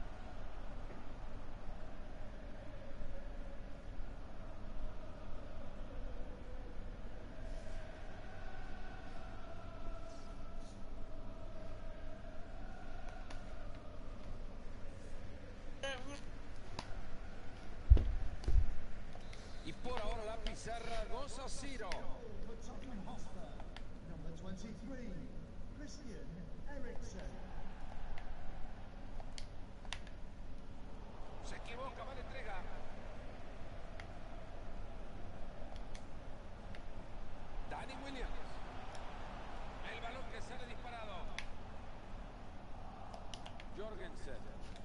Y por ahora la pizarra goza Ciro. Number 23, Christian Eriksen. Se equivoca, vale entrega. Danny Williams. El balón que sale disparado. Jorgensen.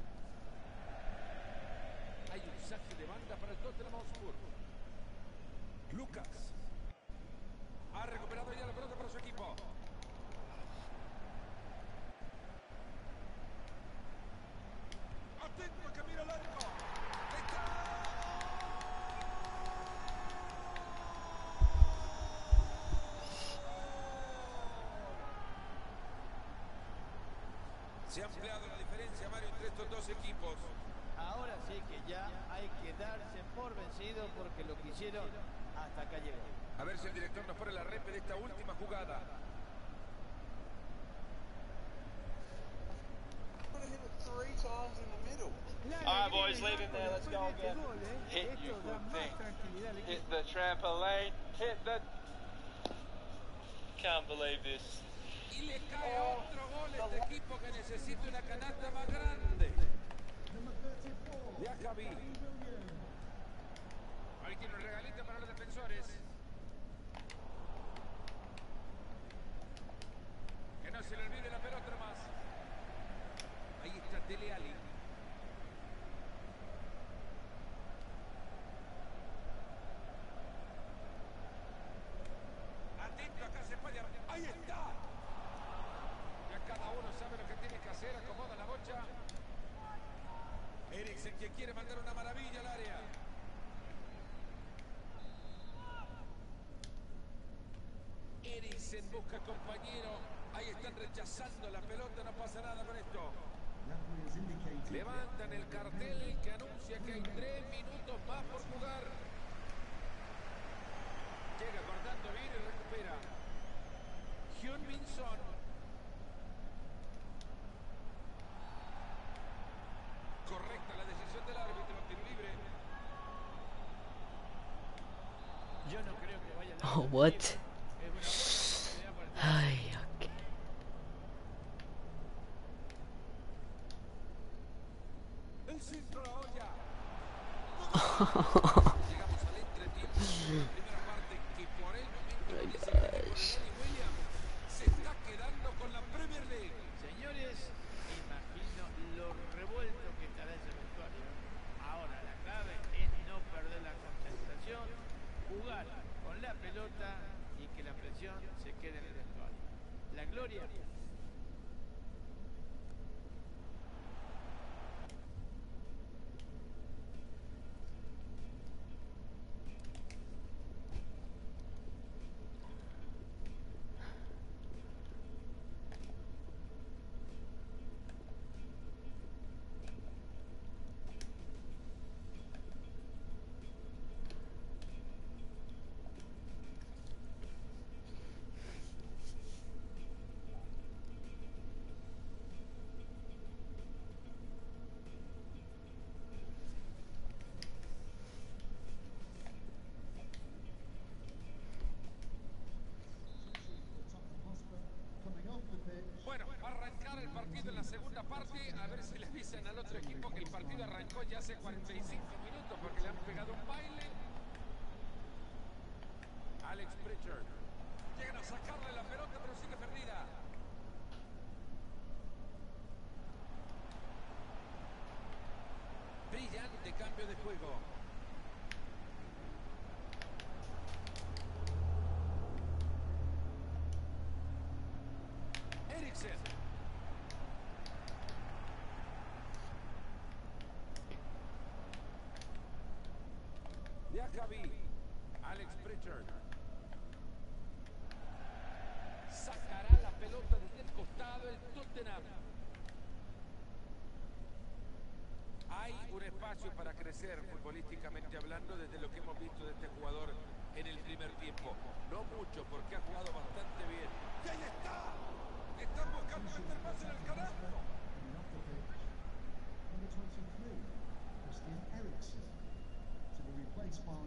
Hay un saque de banda para el Tottenham Hotspur. Lucas. Ha recuperado ya la pelota para su equipo. Atento que mira el arco. Se ha ampliado la diferencia, Mario, entre estos dos equipos. Ahora sí que ya hay que darse por vencido porque lo que hicieron hasta acá llegó. A ver si el director nos pone la repe de esta última jugada. Alright boys, leave him there, let's go again. Hit you good thing. Hit the trampoline. Hit the... Can't believe this. Y le cae otro gol a este equipo que necesita una canasta más grande. Ya Javi. Ahí tiene un regalito para los defensores. Que no se le olvide la pelota más. Ahí está Dele Alli. Atento, acá se puede... ¡Ahí está! Ya cada uno sabe lo que tiene que hacer, acomoda la bocha. Eriksen que quiere mandar una maravilla al área. Eriksen busca compañero. Ahí están rechazando la pelota, no pasa nada con esto. Levantan el cartel que anuncia que hay 3 minutos más por jugar. Llega cortando bien y recupera. Heung-min Son. Correcta la decisión del árbitro, tiro libre. Yo no creo que vaya a... Oh, what? Ay, ok. El centro a la olla. Llegamos al entretiempo. La primera parte que Y por el momento dice que Danny Williams se está quedando con la Premier League. Señores, imagino lo revuelto que estará ese vestuario. Ahora la clave es no perder la concentración, jugar con la pelota y que la presión se quede en el vestuario. La gloria. Bueno, va a arrancar el partido en la segunda parte. A ver si le dicen al otro equipo que el partido arrancó ya hace 45 minutos porque le han pegado un baile. Alex Pritchard. Llegan a sacarle la pelota, pero sigue perdida. Brillante cambio de juego. Eriksen. Diakabi. Alex Pritchard. Sacará la pelota desde el costado el Tottenham. Hay un espacio para crecer futbolísticamente hablando desde lo que hemos visto de este jugador en el primer tiempo. No mucho porque ha jugado bastante bien. ¡Y ahí está! Están buscando meter más en el carajo. Number 23, Christian Eriksen, to be replaced by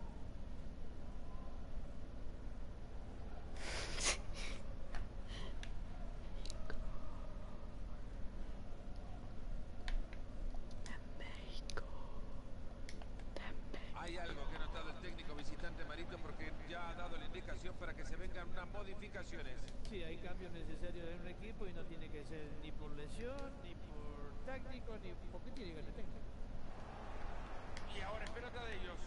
Hay algo que ha notado el técnico visitante Marito porque ya ha dado la indicación para que se vengan unas modificaciones. Sí, hay cambios necesarios en un equipo y no tiene que ser ni por lesión, ni por táctico, ni porque tiene que ser técnico. Y ahora es pelota de ellos.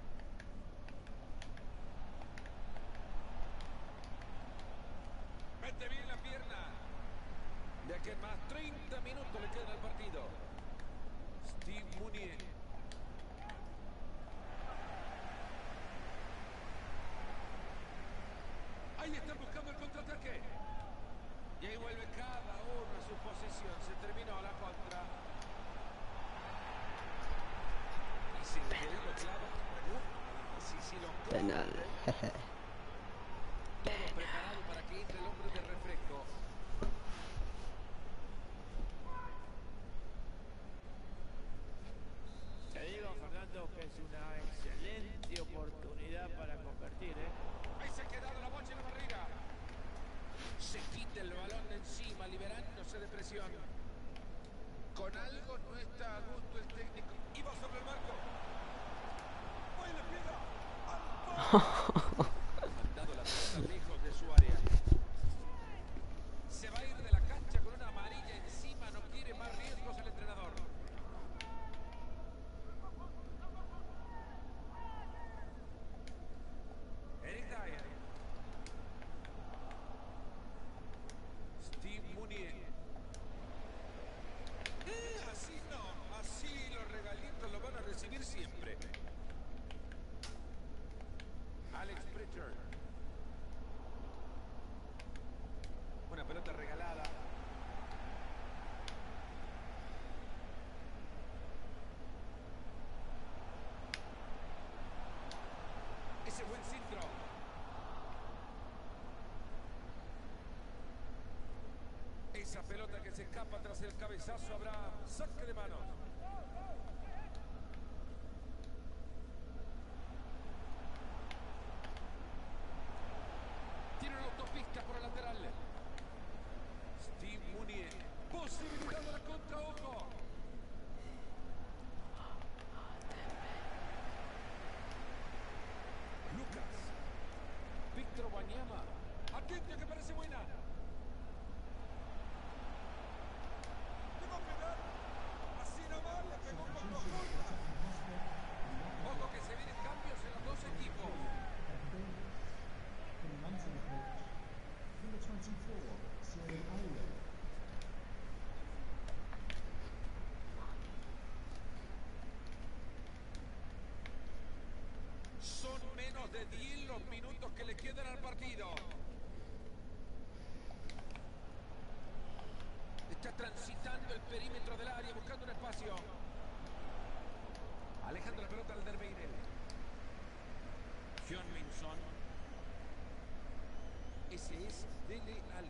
Mete bien la pierna. De aquí en más 30 minutos le quedan al partido. Steve Munier. Ahí están buscando el contraataque. Y ahí vuelve cada uno a su posición. Se terminó la contra. Y si le lo clavo. Si lo clavo. Penal. Todo preparado para que entre el hombre de refresco. Te digo, Fernando, que es una excelente oportunidad para convertir, ¿eh? Ahí se ha quedado la bocha en la barriga. Se quita el balón de encima, liberándose de presión. Con algo no está a gusto el técnico. Y va sobre el marco. ¡Ahí le pega! Ha mandado la pelota lejos de su área. Se va a ir de la cancha con una amarilla encima. No quiere más riesgos el entrenador. Eric Dyer. Steve Munier. Así no, así los regalitos lo van a recibir siempre. Alex Pritchard. Una pelota regalada. Ese buen centro. Esa pelota que se escapa tras el cabezazo, habrá saque de manos. Tiene una autopista por el lateral. Steve Munier. Posibilidad de la contra, ojo. Lucas. de 10 los minutos que le quedan al partido. Está transitando el perímetro del área, buscando un espacio. Alejando la pelota al Derbeirel. Hyun-Min Son. Ese es Dele Alli.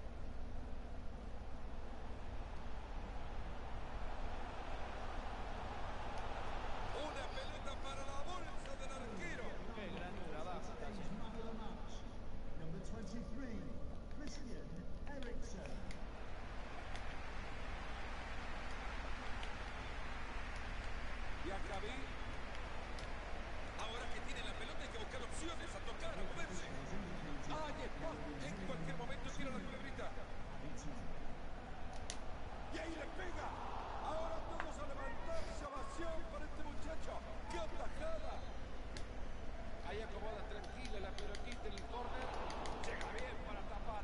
Una pelota para la bolsa del arquero. Qué gran trabajo. Man of the match, number 23, Christian Eriksen. Y a Javi. Ahora que tiene la pelota hay que buscar opciones, a tocar, a moverse. ¡Ay, espacio! En cualquier momento tira la culebrita. Y ahí le pega. Ahora todos a levantarse, ovación para este muchacho. ¡Qué atajada! Ahí acomoda tranquila la pelotita en el córner. Llega bien para tapar.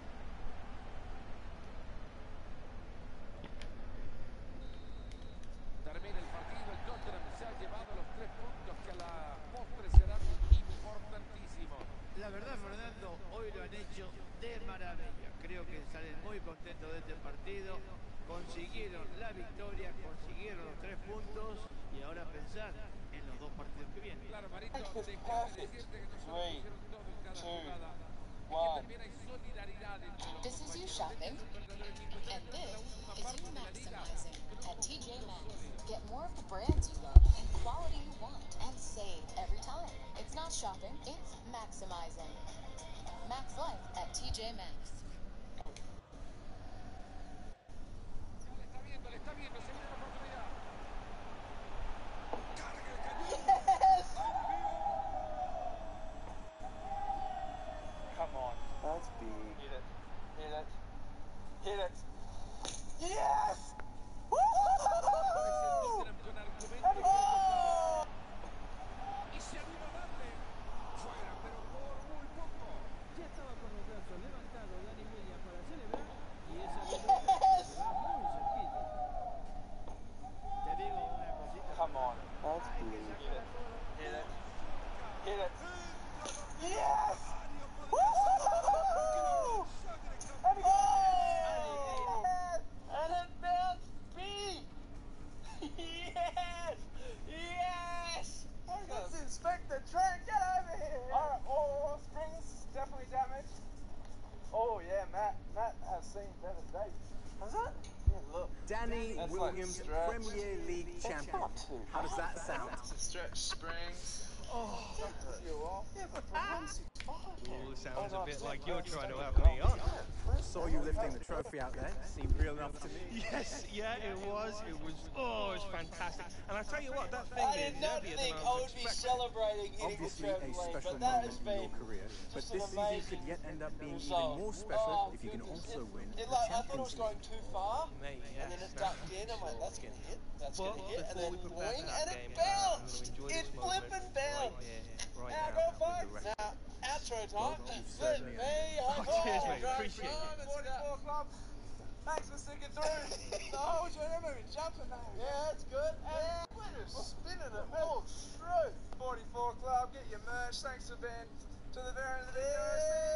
Termina el partido, el Tottenham se ha llevado los 3 puntos que a la postre serán importantísimos. La verdad, Fernando, hoy lo han hecho de maravilla. Creo que salen muy contentos de este partido. Consiguieron la victoria, consiguieron los 3 puntos y ahora pensar en los 2 partidos que vienen. Claro, Marito, déjame decirte que no se lo pusieron todo en cada jugada. Y que también hay solidaridad entre los This is you shopping, and this is you maximizing. At TJ Maxx, get more of the brands you love and quality you want, and save every time. It's not shopping, it's maximizing. Max life at TJ Maxx. Le está viendo, se viene la oportunidad. Carga el cañón. Yes! Come on. That's big. Hit it. Hit it. Hit it. Yes! Woo! Con argumentos. Oh! Y se anima a darle. Fuera, pero por muy poco. Ya estaba con los brazos levantados Dani Williams para celebrar y esa pelota se va muy cerquita. Te digo una cosita. Come on. That's Hay que big. Hit sacar it. todo lo Hit it. Hit it. Yes! Woo! And he and it bounced B! Yes! Yes! Let's inspect the track. Get over here! Alright, all springs definitely damaged. Oh yeah, Matt has seen better days. Has it? Yeah, look. Danny That's Williams, like stretch. Premier League champion. How does that sound? Stretch springs. Oh, yeah, but for once it's fine. Ooh, sounds a bit like you're trying to have me on. Saw you lifting the trophy out there. Seemed real enough to me. Yes, yeah, it was. It was fantastic. And I tell you what, that thing I is did not heavier think than I I was would be expecting. celebrating hitting the Obviously a trampoline, special but that has moment in been your career, but just this an season could amazing yet end up being even result. more special Oh, if you can goodness. also win It the like, I thought it was Champions going League. too far, Mate, and then yes, it ducked in. I'm like, that's going to hit, that's But going to hit, and before then we prepare boing, for that and it game, bounced! I'm going to enjoy It this flippin' moment bounced! right Now now go with the folks! rest. Now, outro Well, time. you've Let certainly me earned Oh, cheers, mate. Appreciate it. 44 Club. Thanks for sticking through. The whole show, everybody jumping now. Yeah, that's good. And we're just spinning it all through. 44 Club, get your merch. Thanks for being to the very end of the video.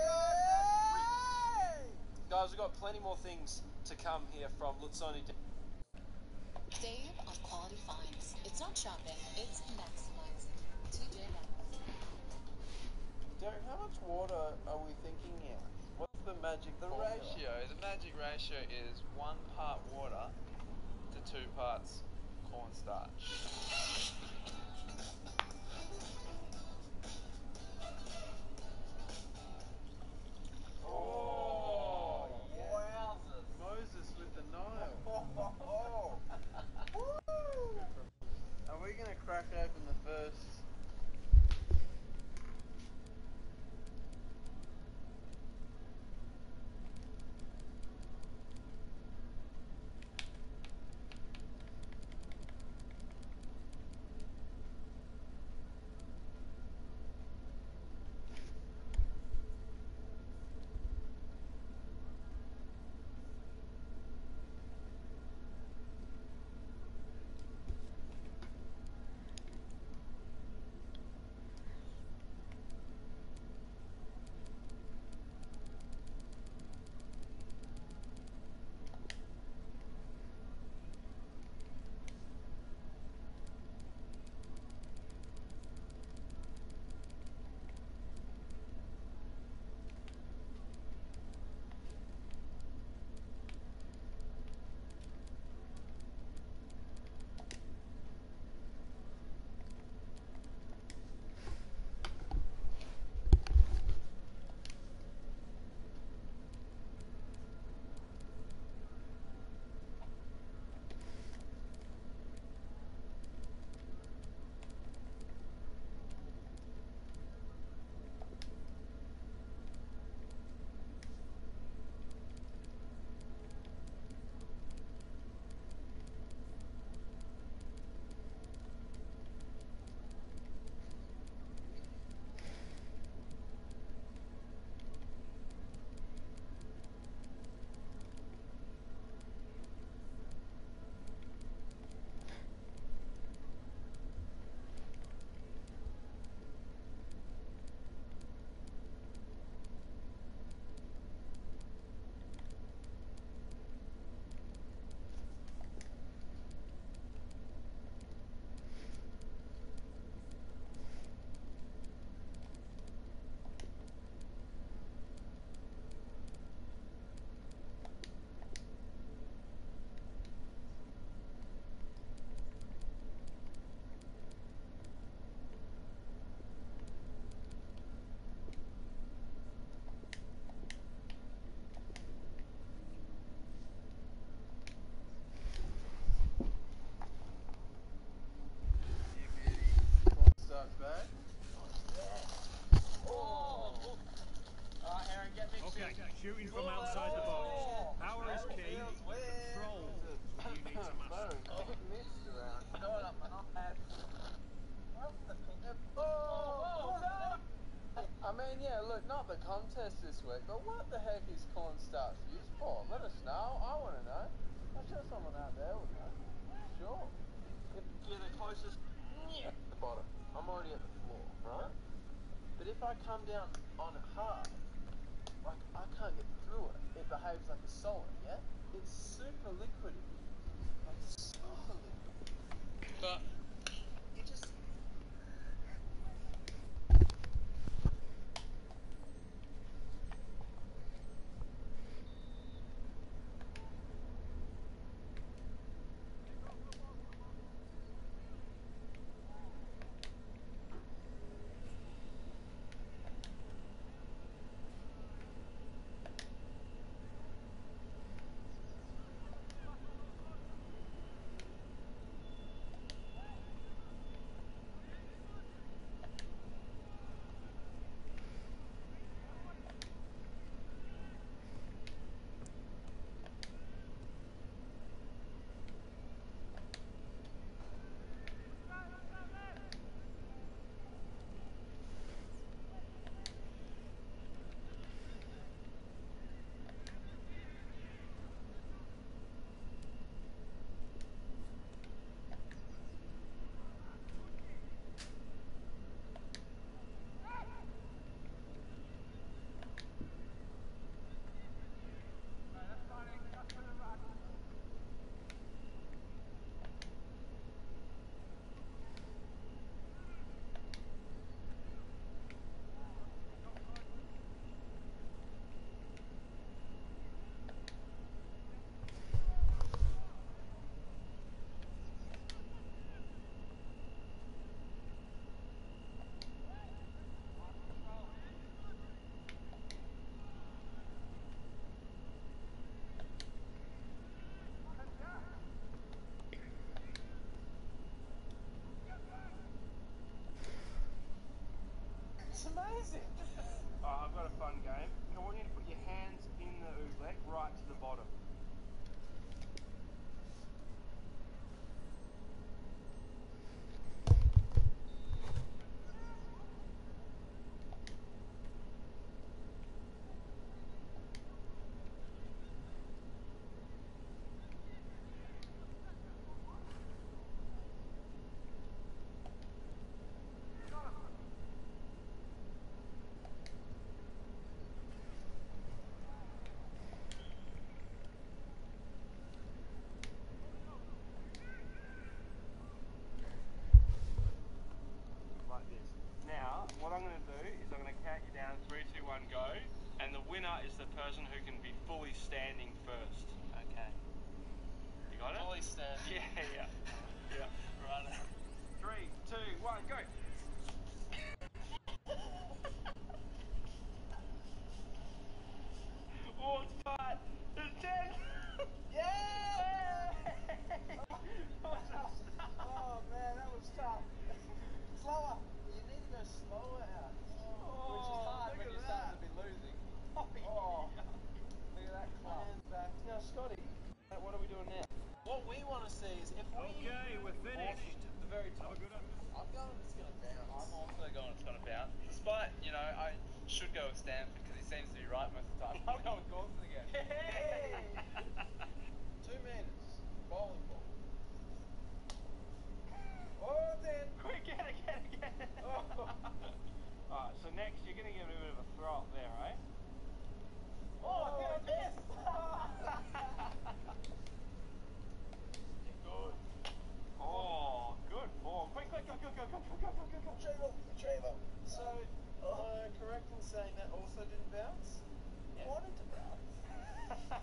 Guys, we've got plenty more things to come here from Lutzoni. Save on quality finds. It's not shopping, it's maximizing. TJ Maxx. Derek, how much water are we thinking here? What's the magic The formula? magic ratio is 1 part water to 2 parts cornstarch. Oh, wowzers. Moses with the Nile. Are we going to crack open the first? shooting from outside the box. Power is key, but control you need to master. I mean, yeah, look, not the contest this week, but what the heck is cornstarch used for? Let us know. I want to know. I'm sure someone out there will know. Sure. If you're the closest at the bottom, I'm already at the floor, right? But if I come down on it hard, like, I can't get through it. It behaves like a solid, yeah? It's super liquidy. Like, super liquid. But it just... It's amazing. I've got a fun game. I want you to put your hands in the oobleck right to the bottom. Like this. Now, what I'm going to do is I'm going to count you down 3, 2, 1, go, and the winner is the person who can be fully standing first. Okay. You got it? Fully standing. Yeah. Right. 3, 2, 1, go. Oh, it's tight. It's 10. Yeah! Oh man, that was tough. Slower. You need to go slower out. Which is hard when you're starting to be losing. Oh. Look at that clap. Hands back. Now, Scotty, what are we doing now? What we want to see is if we... Okay, we're finished. The very top. I'm going, it's going to bounce. I'm also going, it's going to bounce. Despite, I should go with Stanford because he seems to be right most of the time. I'm going with Gordon again. Hey! 2 meters. Bowling ball. Oh, then. Quick, get it. Oh. Alright, so next you're going to give it a bit of a throw up there, right? Oh, did I miss? Good. Oh, good ball. Quick, go. Retrieval. So, correct in saying that also didn't bounce? Yeah. Wanted to bounce.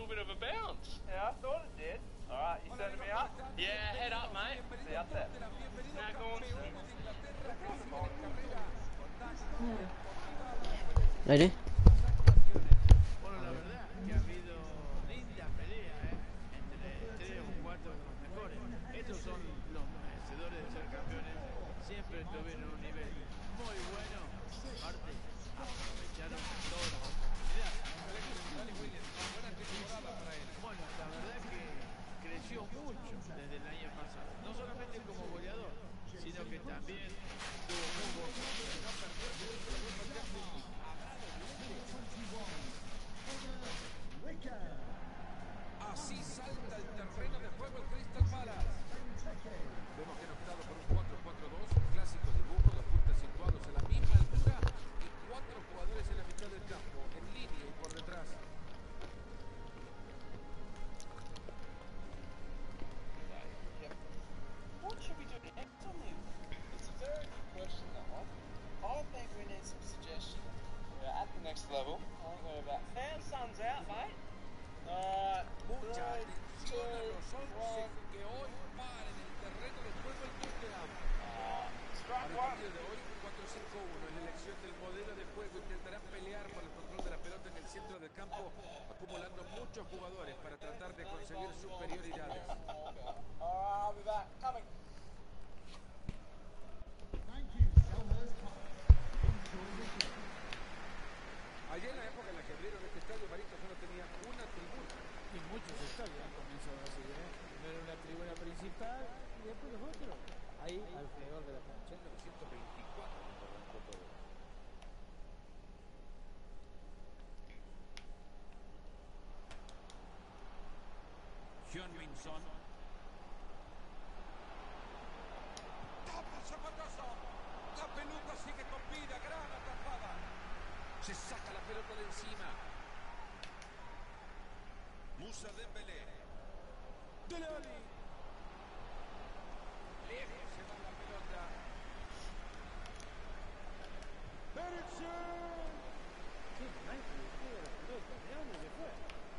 little bit of a bounce. Yeah, I thought it did. Alright, you sending me up? Yeah, head up, mate. See you up there. Snack on. Ready? Bueno, la verdad que ha habido linda pelea, entre 3 o 4 de los mejores. Estos son los merecedores de ser campeones. Siempre tuvieron un nivel muy bueno. Aparte, aprovecharon todas las oportunidades. Bueno, la verdad que creció mucho desde el año pasado. No solamente como goleador, sino que también tuvo muy buen Así salta el terreno de juego el Crystal Palace. Vemos que han optado por un 4-4-2, un clásico dibujo, los puntas situados a la misma altura y 4 jugadores en la mitad del campo, en línea y por detrás. What should we do next on him? It's a very good question, that one. I think we need some suggestions. We're at the next level. I think we're about... Sun's out, mate. Mucha atención a los 11 que hoy paren el terreno de juego el Tottenham. Para el partido de hoy, 4-5-1 es la elección del modelo de juego. Intentarán pelear por el control de la pelota en el centro del campo, acumulando muchos jugadores para tratar de conseguir superioridades. I'll be back. Coming. Allá en la época en la que abrieron este estadio, Marito solo tenía una tribuna. Y muchos estadios han comenzado así, Primero una tribuna principal y después los otros. Ahí, alrededor de la cancha. 1924 arrancó todo. Hyun-Min Son. ¡Tapa zapatazo! La pelota sigue con vida, gran atrapada. Se saca la pelota de encima. Musa Dembélé. Dele Alli. Lejos se va la pelota. Eriksen. Qué mal que le pega la pelota, ¿de dónde se fue?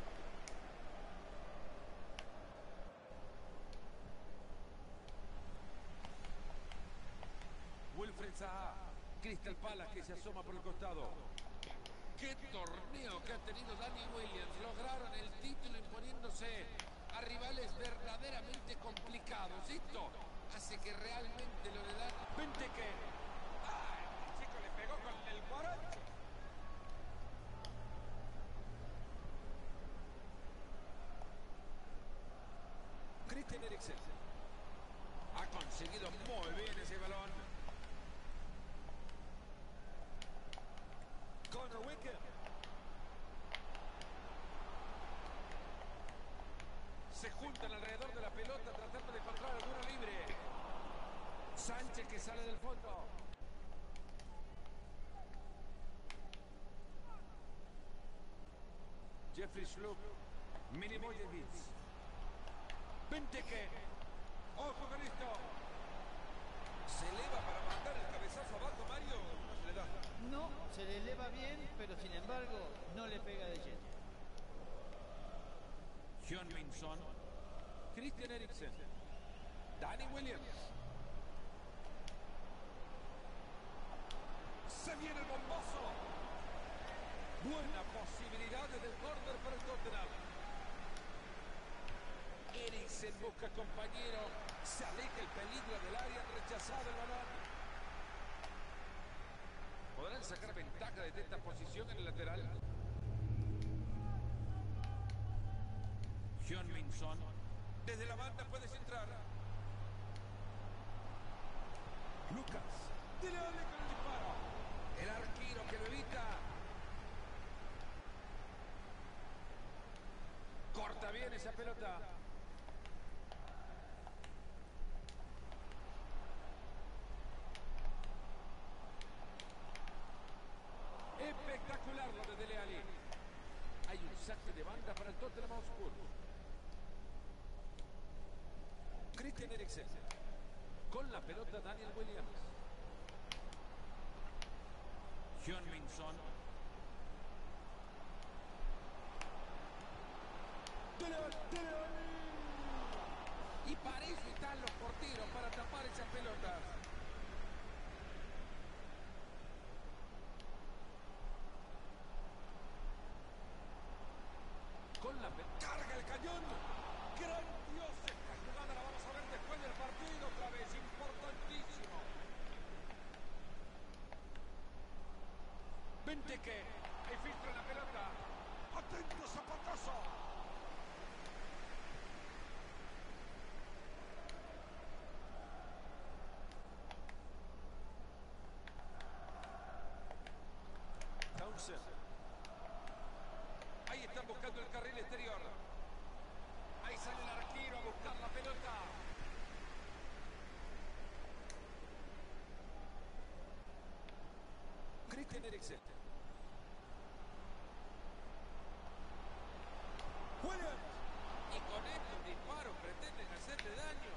Wilfried Zaha. Crystal Palace que se asoma por el costado. ¡Qué torneo que ha tenido Danny Williams! Lograron el título imponiéndose a rivales verdaderamente complicados. Esto hace que realmente lo le dan. Benteke. ¡Ay! El chico le pegó con el guaracho. Christian Eriksen. Ha conseguido muy bien ese balón. Connor Wickham. Se juntan alrededor de la pelota tratando de encontrar alguno libre. Sánchez que sale del fondo. Jeffrey Schlupp. Minimojevic. Benteke. Ojo con esto. Se eleva para mandar el cabezazo abajo, Mario. No se le da. No, se le eleva bien, pero sin embargo no le pega de lleno. Hyun-Min Son. Christian Eriksen. Danny Williams. Se viene el bombazo. Buena posibilidad desde el córner para el Tottenham. Eriksen busca compañero. Se aleja el peligro del área. Rechazado el balón. ¿Podrán sacar ventaja desde esta posición en el lateral? Hyun-Min Son. Desde la banda puedes entrar. Lucas. Dele Alli con el disparo. El arquero que lo evita. Corta bien esa pelota. Espectacular lo de Dele Alli. Hay un saque de banda para el Tottenham Hotspur. Christian Eriksen. Con la pelota Daniel Williams. Hyun-Min Son. Para eso están los porteros, para tapar esas pelotas. Con la carga el cañón. Grandiosa esta jugada, la vamos a ver después del partido otra vez, importantísimo. Benteke, ahí filtra la pelota. Atento, zapatazo. Townsend. Ahí están buscando el carril exterior. Ahí sale el arquero a buscar la pelota. Christian Eriksen. Williams. Y con estos disparos pretenden hacerle daño.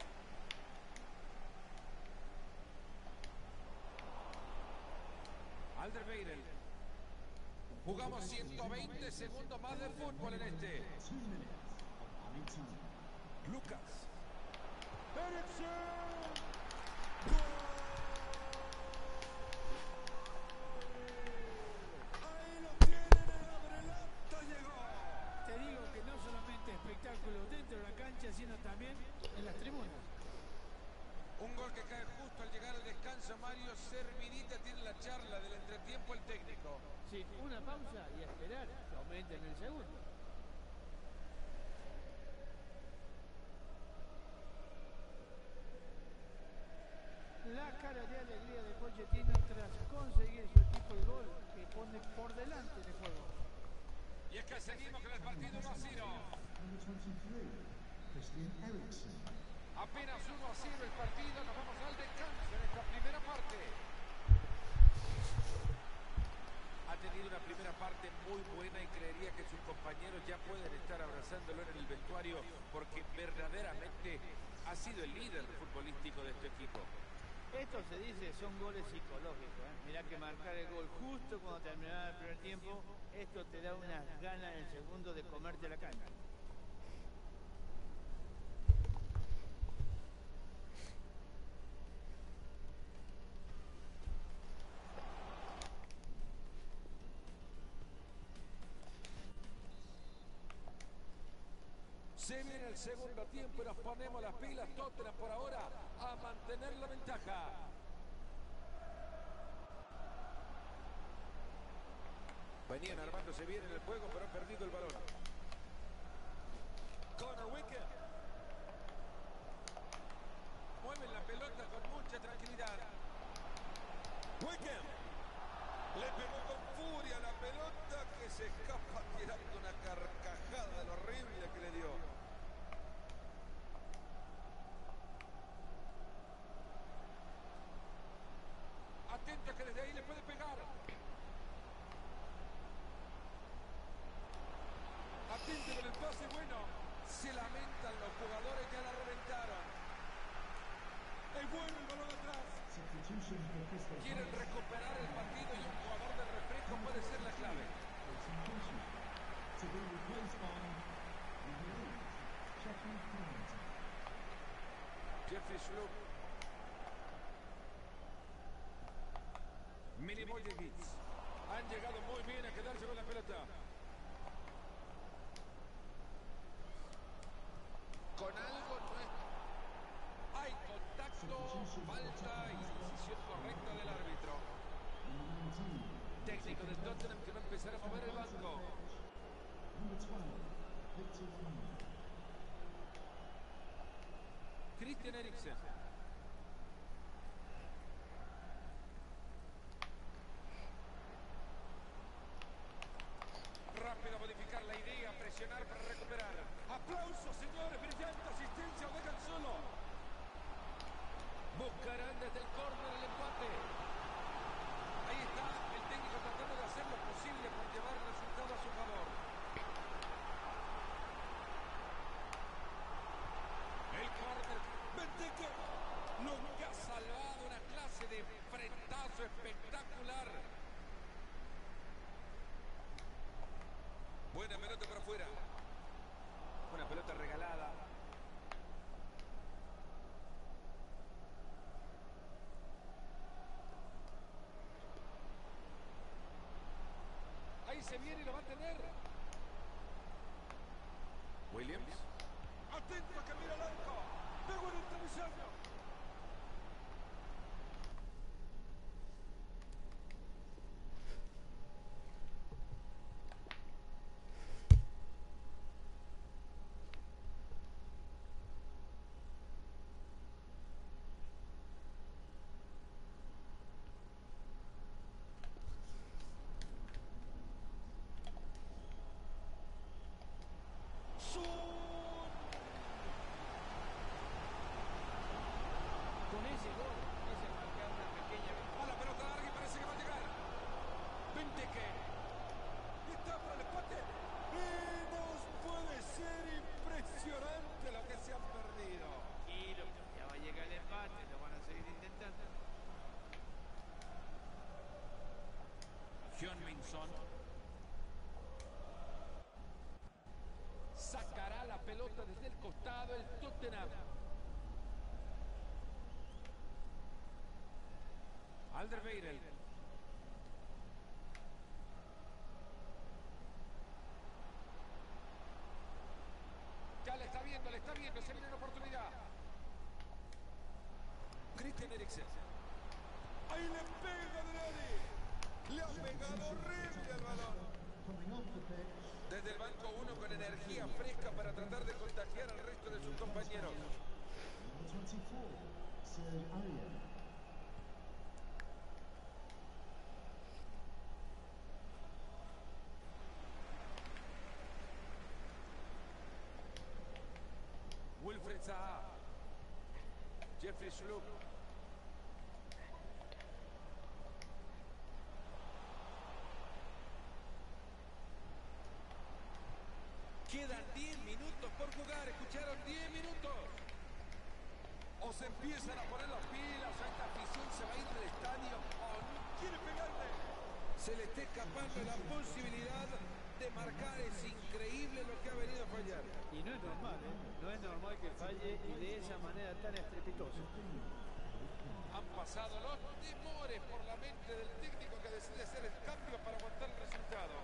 Alderweireld. Jugamos 120 segundos más de fútbol en este. Lucas. Eriksen. Ahí lo tienen, el abrelato llegó. Te digo que no solamente espectáculo dentro de la cancha, sino también en las tribunas. Un gol que cae justo al llegar al descanso. Mario Servidita tiene la charla del entretiempo el técnico. Sí, una pausa y a esperar que aumenten el segundo. La cara de alegría de Pochettino tras conseguir su equipo el gol que pone por delante en el juego. Y es que seguimos con el partido 1-0. Number 23, Christian Eriksen. Apenas 1-0 el partido, nos vamos al descanso en esta primera parte. Ha tenido una primera parte muy buena y creería que sus compañeros ya pueden estar abrazándolo en el vestuario porque verdaderamente ha sido el líder futbolístico de este equipo. Esto se dice son goles psicológicos, ¿eh? Mirá que marcar el gol justo cuando terminaba el primer tiempo, esto te da unas ganas en el segundo de comerte la cancha. Se viene el segundo tiempo y nos ponemos las pilas. Tottenham por ahora a mantener la ventaja. Venían armándose bien en el juego, pero han perdido el balón. Connor Wickham. Mueven la pelota con mucha tranquilidad. Wickham. Le pegó con furia la pelota que se escapa tirando una carcajada de lo horrible que le dio. Atento que desde ahí le puede pegar. Atento con el pase bueno. Se lamentan los jugadores, ya la reventaron. Es bueno el balón atrás. Substitution for Crystal Quieren Palace. recuperar el partido y un jugador del refresco puede ser la clave. Substitution. To be replaced by number 8, Jeffrey Clements. Jeffrey Schlupp. Milivojevic. Han llegado muy bien a quedarse con la pelota. Con algo no es... Hay contacto, falta y decisión correcta del árbitro. Number 19, Técnico del Tottenham que va a empezar a mover el banco. number 12, Victor Wembanyama. Christian Eriksen. Rápido a modificar la idea, presionar para recuperar. ¡Aplausos, señores! ¡Brillante asistencia! ¡Lo dejan solo! Buscarán desde el córner el empate. Ahí está el técnico tratando de hacer lo posible por llevar el resultado a su favor. El córner. ¡Benteke! se viene y lo va a tener. Williams. Atento que mira el arco. Pegó en el travesaño. Con ese gol, ese marcar una pequeña A la pelota larga y parece que va a llegar. Benteke. Y está para el empate. Y nos puede ser impresionante lo que se han perdido. y ya va a llegar el empate, lo van a seguir intentando. Hyun-Min-Son. Sacará la pelota desde el costado el Tottenham. Alderweireld. Ya le está viendo, se viene una oportunidad. Christian Eriksen. Ahí le pega Draghi. Le ha pegado horrible al balón. Coming off the pitch, Desde el banco uno con energía fresca para tratar de contagiar al resto de sus compañeros. number 24, Serge Aurier. Wilfried Zaha. Jeffrey Schlupp. Quedan 10 minutos por jugar, escucharon, 10 minutos. O se empiezan a poner las pilas, o esta afición se va a ir del estadio, o no quiere pegarle. Se le está escapando la posibilidad de marcar, es increíble lo que ha venido a fallar. Y no es normal, ¿eh? No es normal que falle y de esa manera tan estrepitosa. Han pasado los temores por la mente del técnico que decide hacer el cambio para aguantar el resultado.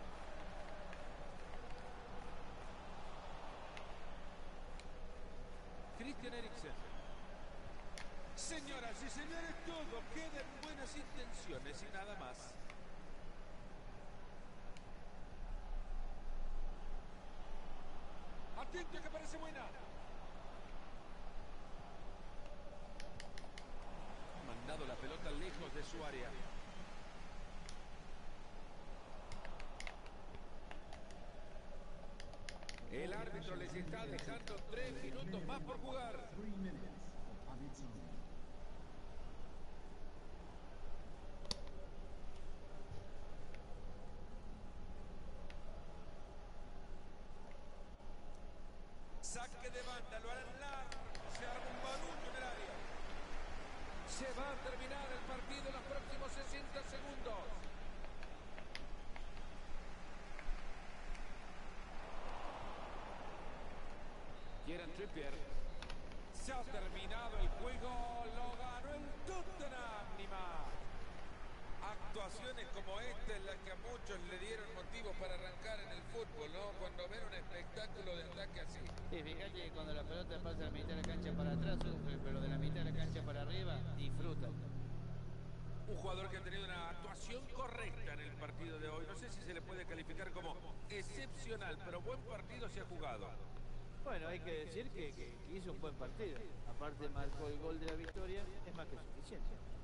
Christian Eriksen. Señoras y señores, todo queda en buenas intenciones y nada más. Atento que parece buena. Ha mandado la pelota lejos de su área. El árbitro les está dejando 3 minutos más por jugar. 3 minutes of added time. Saque de banda, lo harán largo. Se arma un barullo en el área. Se va a terminar el partido en los próximos 60 segundos. Kieran Trippier. Se ha terminado el juego, lo ganó el Tottenham, ni más. Actuaciones como esta en las que a muchos le dieron motivos para arrancar en el fútbol, ¿no? Cuando ven un espectáculo de ataque así. Y fíjate que cuando la pelota pasa de la mitad de la cancha para atrás sufre, pero de la mitad de la cancha para arriba disfruta. Un jugador que ha tenido una actuación correcta en el partido de hoy. No sé si se le puede calificar como excepcional, pero buen partido se ha jugado. Bueno, hay que decir que hizo un buen partido. Aparte marcó el gol de la victoria, es más que suficiente.